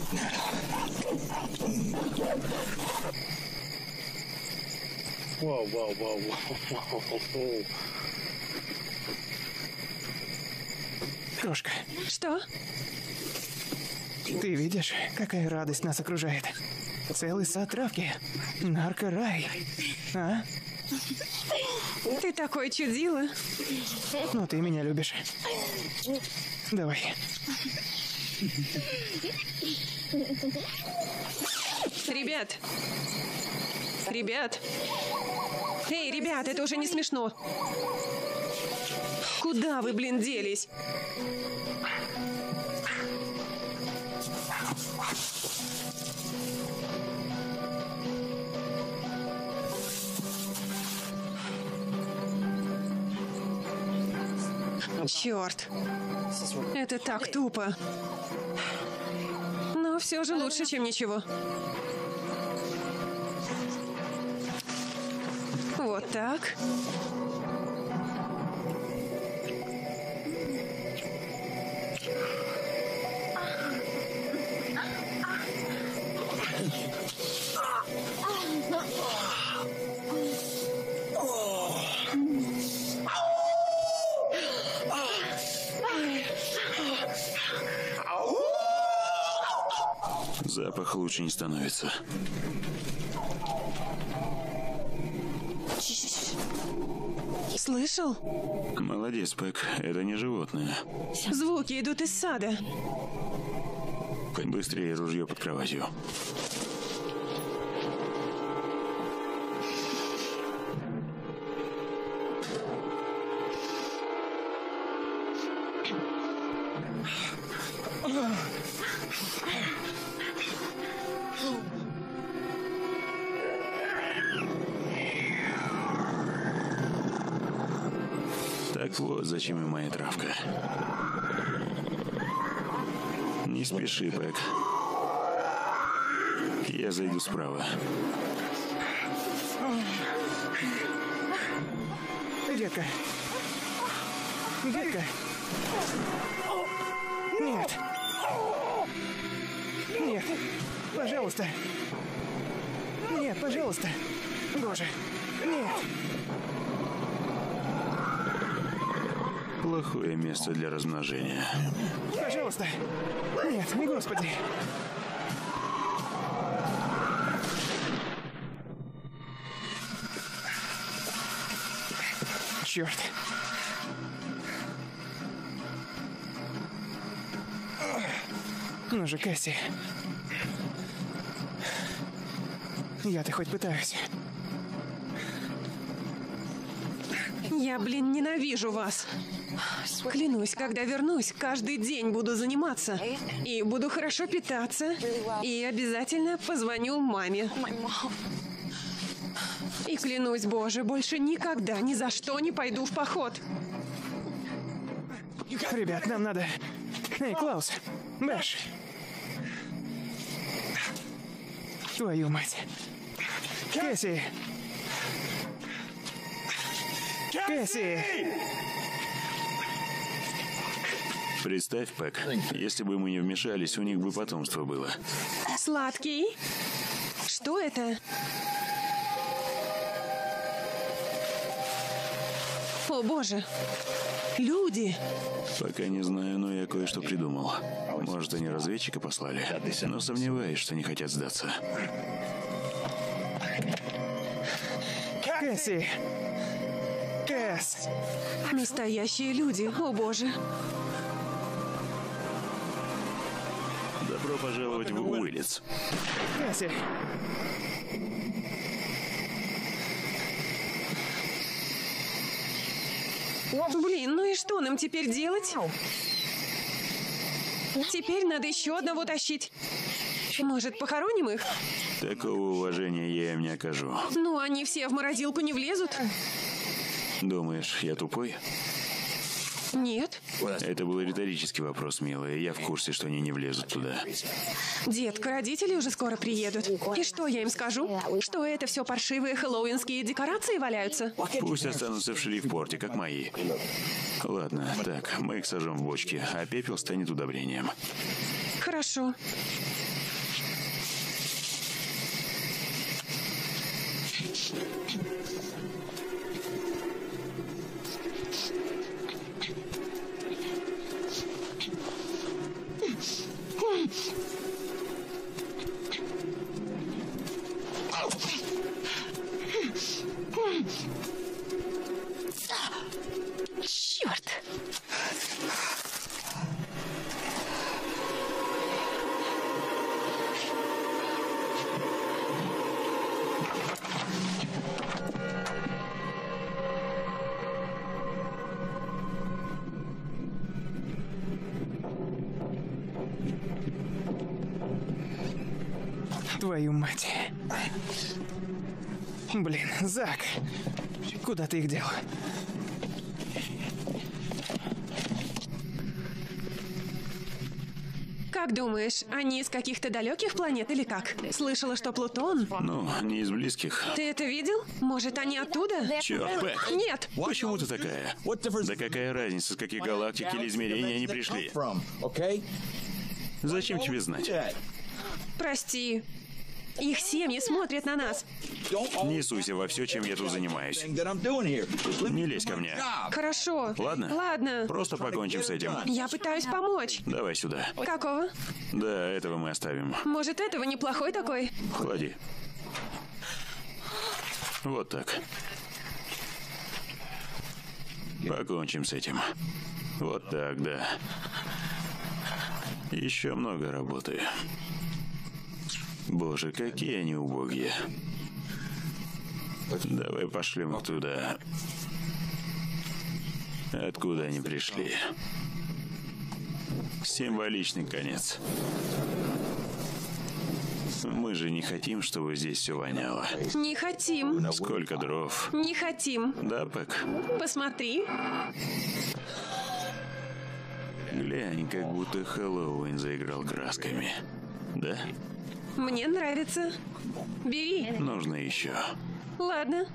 Крошка, Что? ты видишь, какая радость нас окружает? Целый сад травки. Наркорай. А? Ты такой чудила. Ну, ты меня любишь. Давай. Ребят. Ребят. Эй, ребят, это уже не смешно. Куда вы, блин, делись? Черт. Это так тупо. Но все же лучше, чем ничего. Вот так. Запах лучше не становится. Слышал? Молодец, Пэк. Это не животное. Звуки идут из сада. Быстрее ружье под кроватью. Так вот, зачем и моя травка. Не спеши, Пэк. Я зайду справа. Детка. Детка. Нет. Нет. Пожалуйста. Нет, пожалуйста. Боже. Нет. Плохое место для размножения. Пожалуйста. Нет, не Господи. Черт. Ну же, Кэсси. Я-то хоть пытаюсь. Я, блин, ненавижу вас. Клянусь, когда вернусь, каждый день буду заниматься. И буду хорошо питаться. И обязательно позвоню маме. И клянусь, Боже, больше никогда, ни за что не пойду в поход. Ребят, нам надо... Эй, Клаус, Бэш. Твою мать. Кэсси. Кэсси. Представь, Пэк, если бы мы не вмешались, у них бы потомство было. Сладкий? Что это? О, Боже. Люди. Пока не знаю, но я кое-что придумал. Может, они разведчика послали, но сомневаюсь, что не хотят сдаться. Кэсси. Кэс. Настоящие люди. О, Боже. Добро пожаловать в Уиллетс. Кэсси. Блин, ну и что нам теперь делать? Теперь надо еще одного тащить. Может, похороним их? Такого уважения я им не окажу. Ну, они все в морозилку не влезут. Думаешь, я тупой? Нет. Это был риторический вопрос, милая. Я в курсе, что они не влезут туда. Детка, родители уже скоро приедут. И что я им скажу? Что это все паршивые хэллоуинские декорации валяются? Пусть останутся в Шерифпорте, как мои. Ладно, так, мы их сожжем в бочке, а пепел станет удобрением. Хорошо. Черт! Твою мать. Блин, Зак. Куда ты их дел? Как думаешь, они из каких-то далеких планет или как? Слышала, что Плутон... Ну, не из близких. Ты это видел? Может, они оттуда? Черт, Пэк. Нет. Почему ты такая? Да какая разница, с каких галактик или измерений они пришли? Зачем тебе знать? Прости. Их семьи смотрят на нас. Не суйся во все, чем я тут занимаюсь. Не лезь ко мне. Хорошо. Ладно? Ладно. Просто покончим с этим. Я пытаюсь помочь. Давай сюда. Какого? Да, этого мы оставим. Может, этого неплохой такой? Клади. Вот так. Покончим с этим. Вот так, да. Еще много работы. Боже, какие они убогие. Давай пошлем их туда, откуда они пришли. Символичный конец. Мы же не хотим, чтобы здесь все воняло. Не хотим. Сколько дров. Не хотим. Да, Пэк? Посмотри. Глянь, как будто Хэллоуин заиграл красками. Да? Мне нравится. Бери. Нужно еще. Ладно.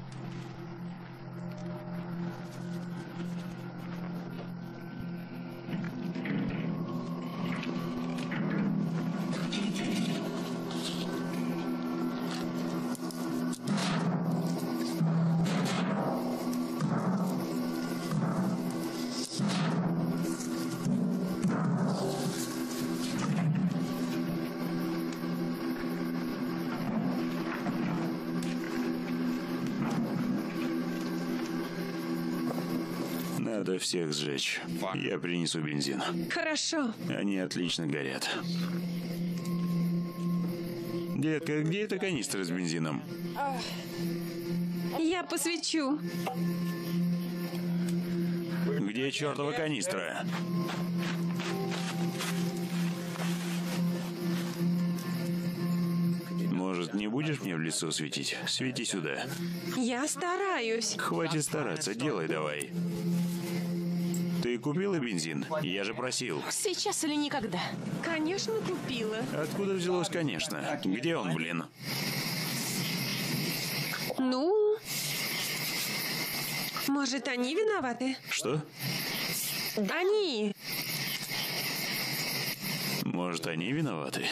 Надо всех сжечь. Я принесу бензин. Хорошо. Они отлично горят. Детка, где эта канистра с бензином? Я посвечу. Где чертова канистра? Может, не будешь мне в лицо светить? Свети сюда. Я стараюсь. Хватит стараться, делай давай. Ты купила бензин? Я же просил. Сейчас или никогда. Конечно, купила. Откуда взялось, конечно? Где он, блин? Ну, может, они виноваты? Что? Они. Может, они виноваты?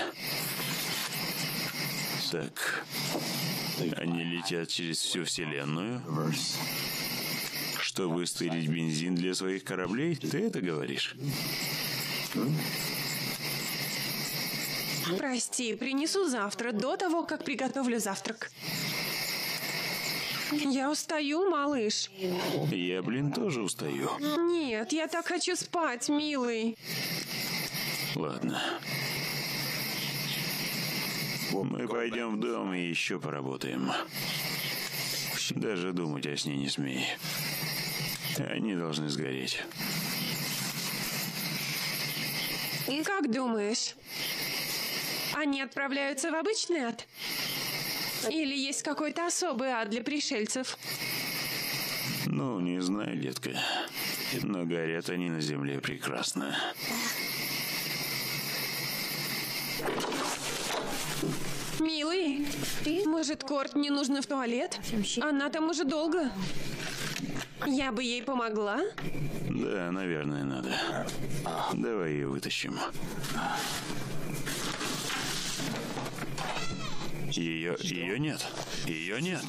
Так, они летят через всю вселенную, чтобы стырить бензин для своих кораблей? Ты это говоришь? Прости, принесу завтра, до того, как приготовлю завтрак. Я устаю, малыш. Я, блин, тоже устаю. Нет, я так хочу спать, милый. Ладно. Мы пойдем в дом и еще поработаем. Даже думать о сне не смей. Они должны сгореть. Как думаешь, они отправляются в обычный ад? Или есть какой-то особый ад для пришельцев? Ну, не знаю, детка. Но горят они на земле прекрасно. Милый, может, Корт не нужно в туалет? Она там уже долго. Я бы ей помогла. Да, наверное, надо. Давай ее вытащим. Ее... Ее нет. Ее нет.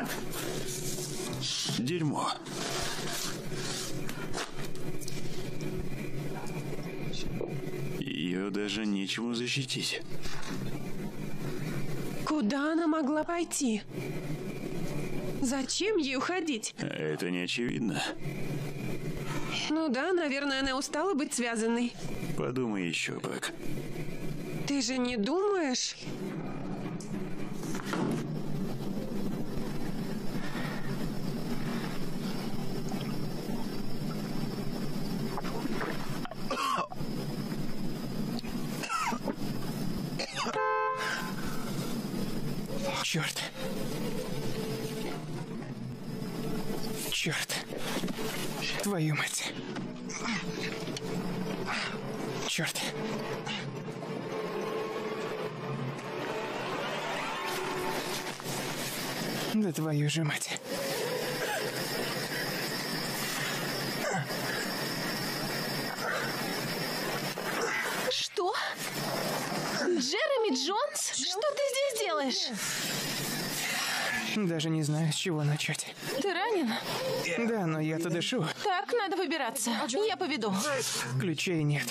Дерьмо. Ее даже нечему защитить. Куда она могла пойти? Зачем ей уходить? Это не очевидно. Ну да, наверное, она устала быть связанной. Подумай еще, Пэк. Ты же не думаешь? Черт. Черт. Твою мать. Черт. Да твою же мать. Что? Джереми Джонс? Что ты здесь делаешь? делаешь? Даже не знаю, с чего начать. Ты ранен? Да, но я-то дышу. Так, надо выбираться. Я поведу. Ключей нет.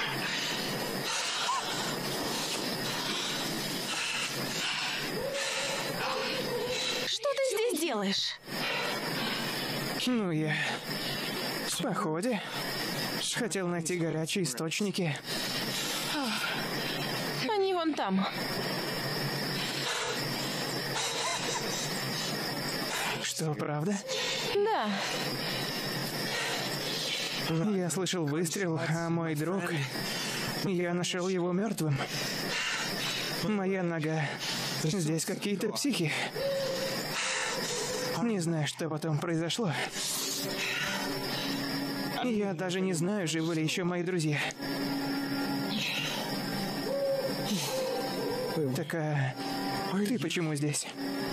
Что ты здесь делаешь? Ну, я в походе. Хотел найти горячие источники. Они вон там. Что, правда? Да. Я слышал выстрел, а мой друг... Я нашел его мертвым. Моя нога. Здесь какие-то психи. Не знаю, что потом произошло. Я даже не знаю, живы ли еще мои друзья. Так, а ты почему здесь?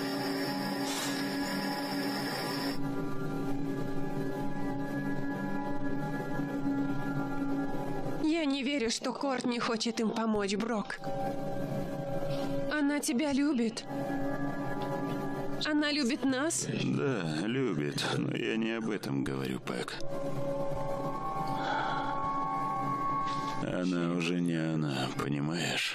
Я не верю, что Корт не хочет им помочь, Брок. Она тебя любит. Она любит нас? Да, любит, но я не об этом говорю, Пэк. Она уже не она, понимаешь?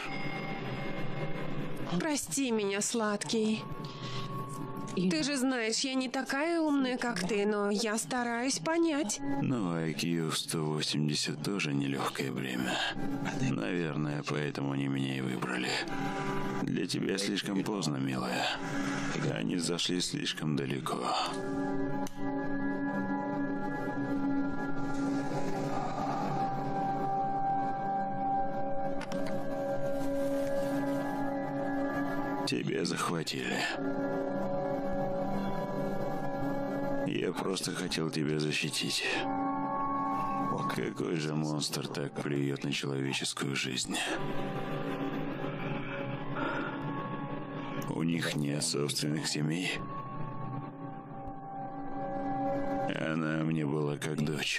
Прости меня, сладкий. Ты же знаешь, я не такая умная, как ты, но я стараюсь понять. Ну, ай кью в сто восемьдесят тоже нелегкое бремя. Наверное, поэтому они меня и выбрали. Для тебя слишком поздно, милая. Они зашли слишком далеко. Тебя захватили. Я просто хотел тебя защитить. Какой же монстр так плюет на человеческую жизнь? У них нет собственных семей. Она мне была как дочь.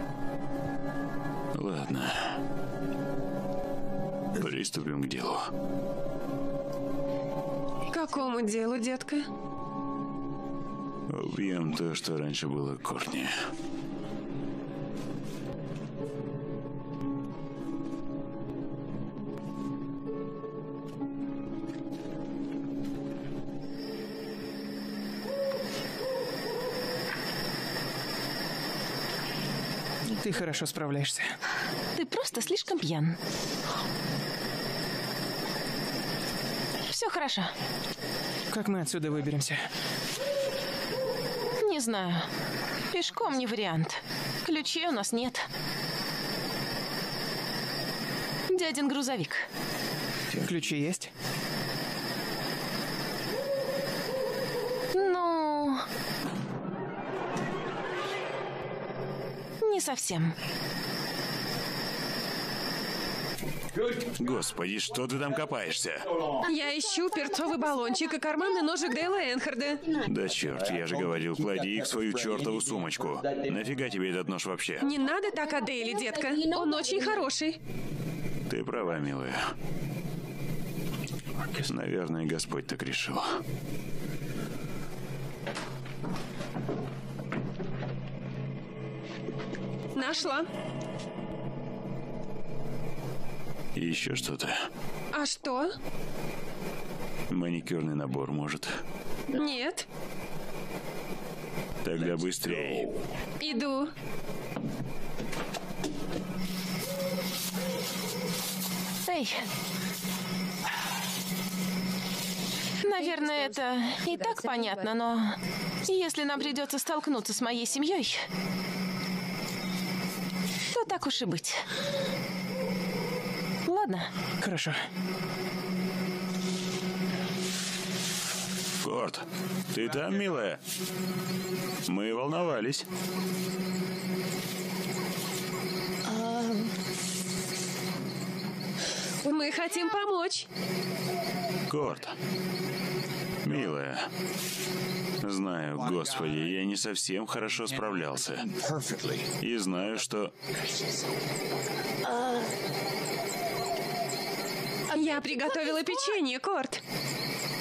Ладно. Приступим к делу. К какому делу, детка? Убьем то, что раньше было Кортни. Ты хорошо справляешься. Ты просто слишком пьян. Все хорошо. Как мы отсюда выберемся? Не знаю. Пешком не вариант. Ключей у нас нет. Дядин грузовик. Ключи есть? Ну... Не совсем. Господи, что ты там копаешься? Я ищу перцовый баллончик и карманный ножик Дейла Энхарда. Да черт, я же говорил, клади их в свою чертову сумочку. Нафига тебе этот нож вообще? Не надо так о Дейле, детка. Он очень хороший. Ты права, милая. Наверное, Господь так решил. Нашла. Еще что-то? А что? Маникюрный набор, может? Нет. Тогда быстрее. Иду. Эй. Наверное, это и так понятно, но если нам придется столкнуться с моей семьей, то так уж и быть. Ладно. Хорошо. Корт, ты там, милая? Мы волновались. Мы хотим помочь. Корт, милая. Знаю, Господи, я не совсем хорошо справлялся. И знаю, что... Я приготовила печенье, Корт.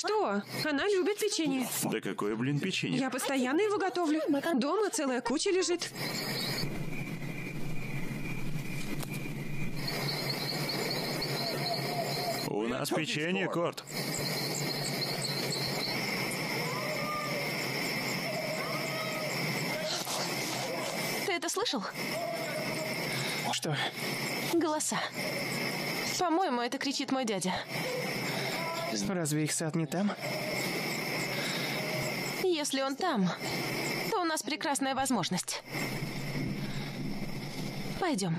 Что? Она любит печенье. Да какое, блин, печенье? Я постоянно его готовлю. Дома целая куча лежит. У нас печенье, Корт. Ты это слышал? Что? Голоса. По-моему, это кричит мой дядя. Разве их сад не там? Если он там, то у нас прекрасная возможность. Пойдем.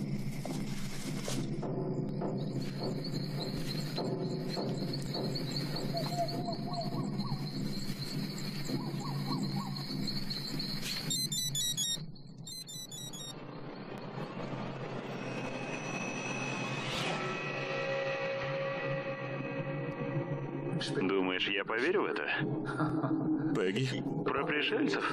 Думаешь, я поверю в это? Пегги? Про пришельцев?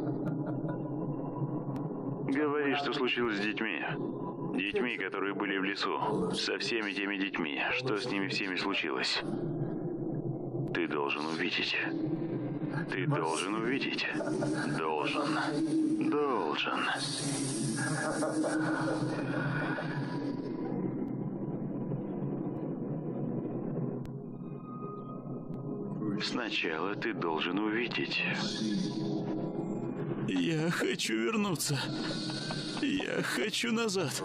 Говори, что случилось с детьми. Детьми, которые были в лесу. Со всеми теми детьми. Что с ними всеми случилось? Ты должен увидеть. Ты должен увидеть. Должен. Должен. Сначала ты должен увидеть. Я хочу вернуться. Я хочу назад.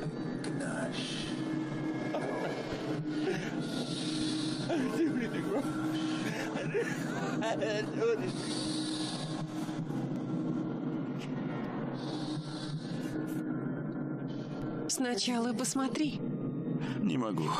Сначала посмотри. Не могу.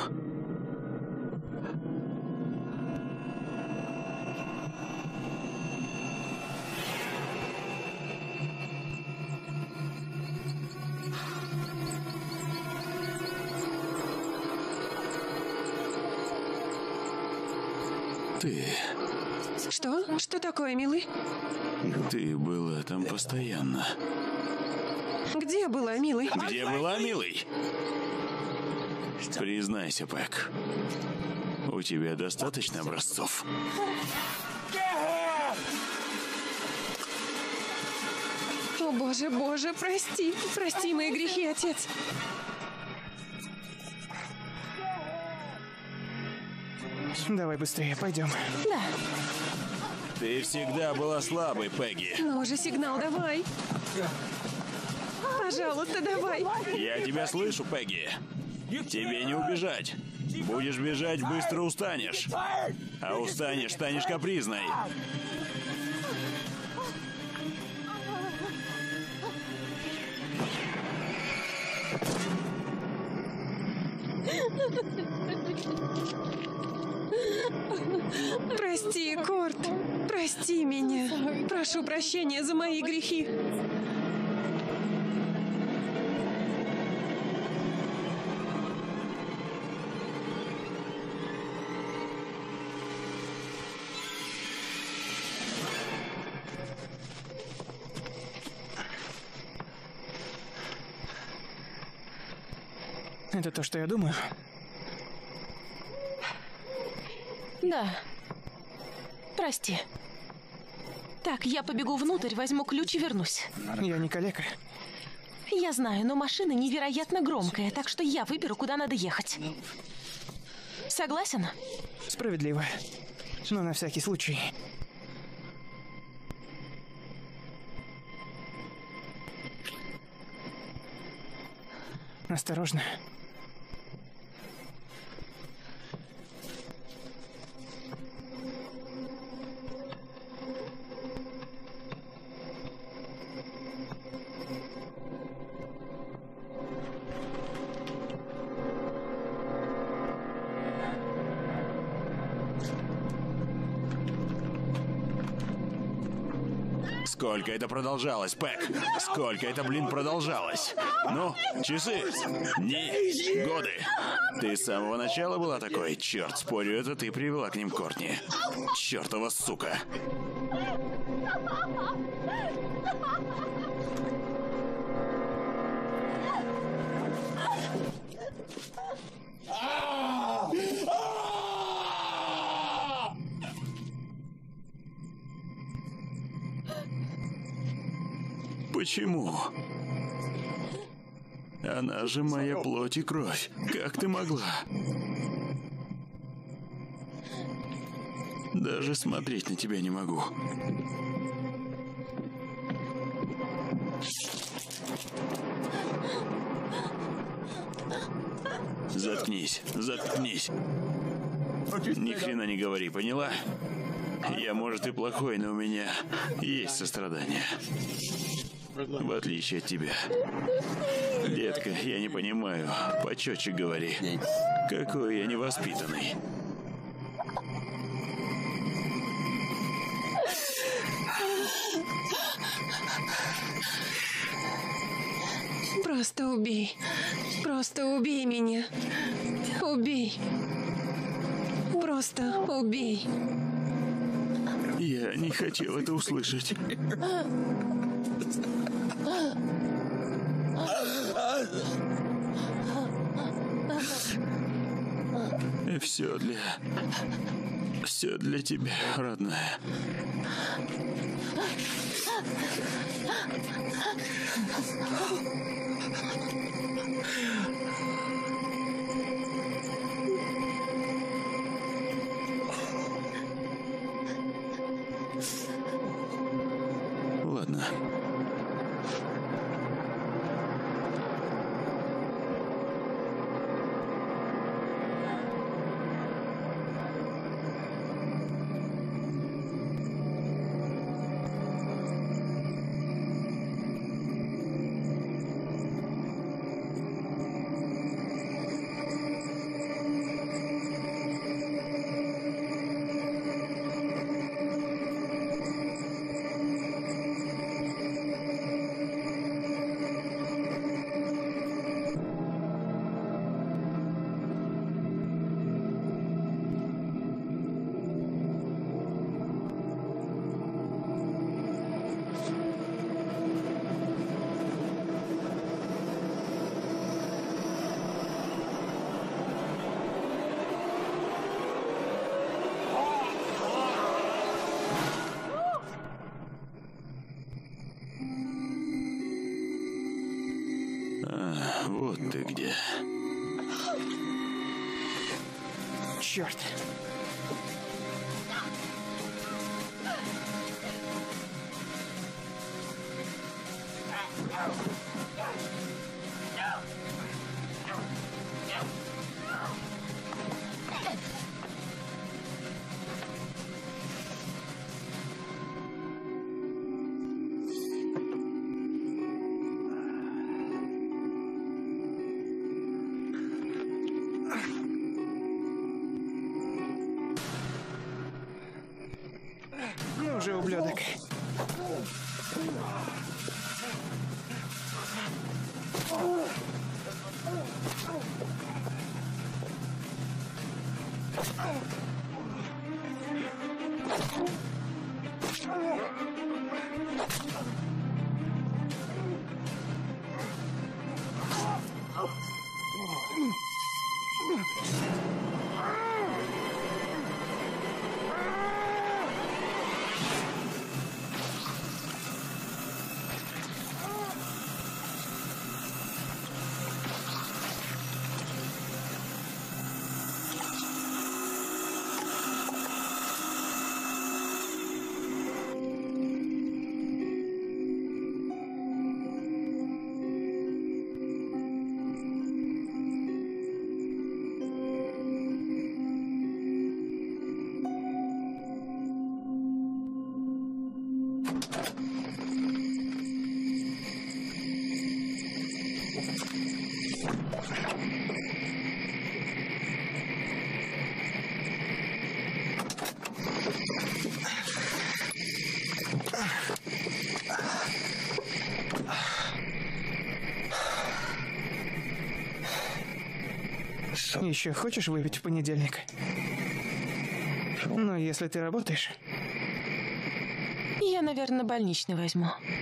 Ты... Что? Что такое, милый? Ты была там постоянно. Где была, милый? Где была, милый? Признайся, Пэк. У тебя достаточно образцов? О, боже, боже, прости. Прости мои грехи, отец. Давай быстрее, пойдем. Да. Ты всегда была слабой, Пегги. Ну же, сигнал, давай. Пожалуйста, давай. Я тебя слышу, Пегги. Тебе не убежать. Будешь бежать, быстро устанешь. А устанешь, станешь капризной. Прости, Корт. Прости меня. Прошу прощения за мои грехи. Это то, что я думаю? Да. Прости. Так, я побегу внутрь, возьму ключ и вернусь. Я не калека. Я знаю, но машина невероятно громкая, так что я выберу, куда надо ехать. Согласен? Справедливо. Но на всякий случай. Осторожно. Сколько это продолжалось, Пэк? Сколько это, блин, продолжалось? Ну, часы, дни, годы. Ты с самого начала была такой? Черт, спорю, это ты привела к ним Кортни. Чертова сука. Почему? Она же моя плоть и кровь. Как ты могла? Даже смотреть на тебя не могу. Заткнись, заткнись. Ни хрена не говори, поняла? Я, может, и плохой, но у меня есть сострадание. В отличие от тебя. Детка, я не понимаю. Почетче говори. Какой я невоспитанный. Просто убей. Просто убей меня. Убей. Просто убей. Я не хотел это услышать. Все для... Все для тебя, родная. Ладно. Вот ты где. Черт. Ну же, ублюдок. Еще хочешь выпить в понедельник? Ну, если ты работаешь. Я, наверное, больничный возьму.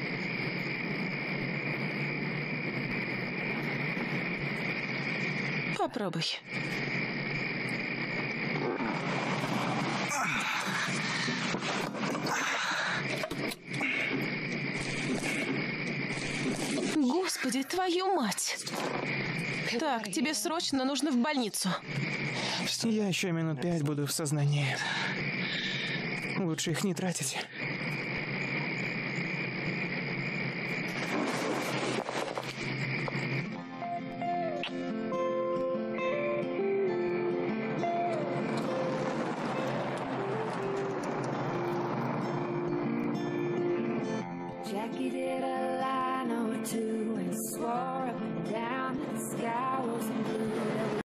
Попробуй. Господи, твою мать! Так, тебе срочно нужно в больницу. Я еще минут пять буду в сознании. Лучше их не тратить. Jackie did a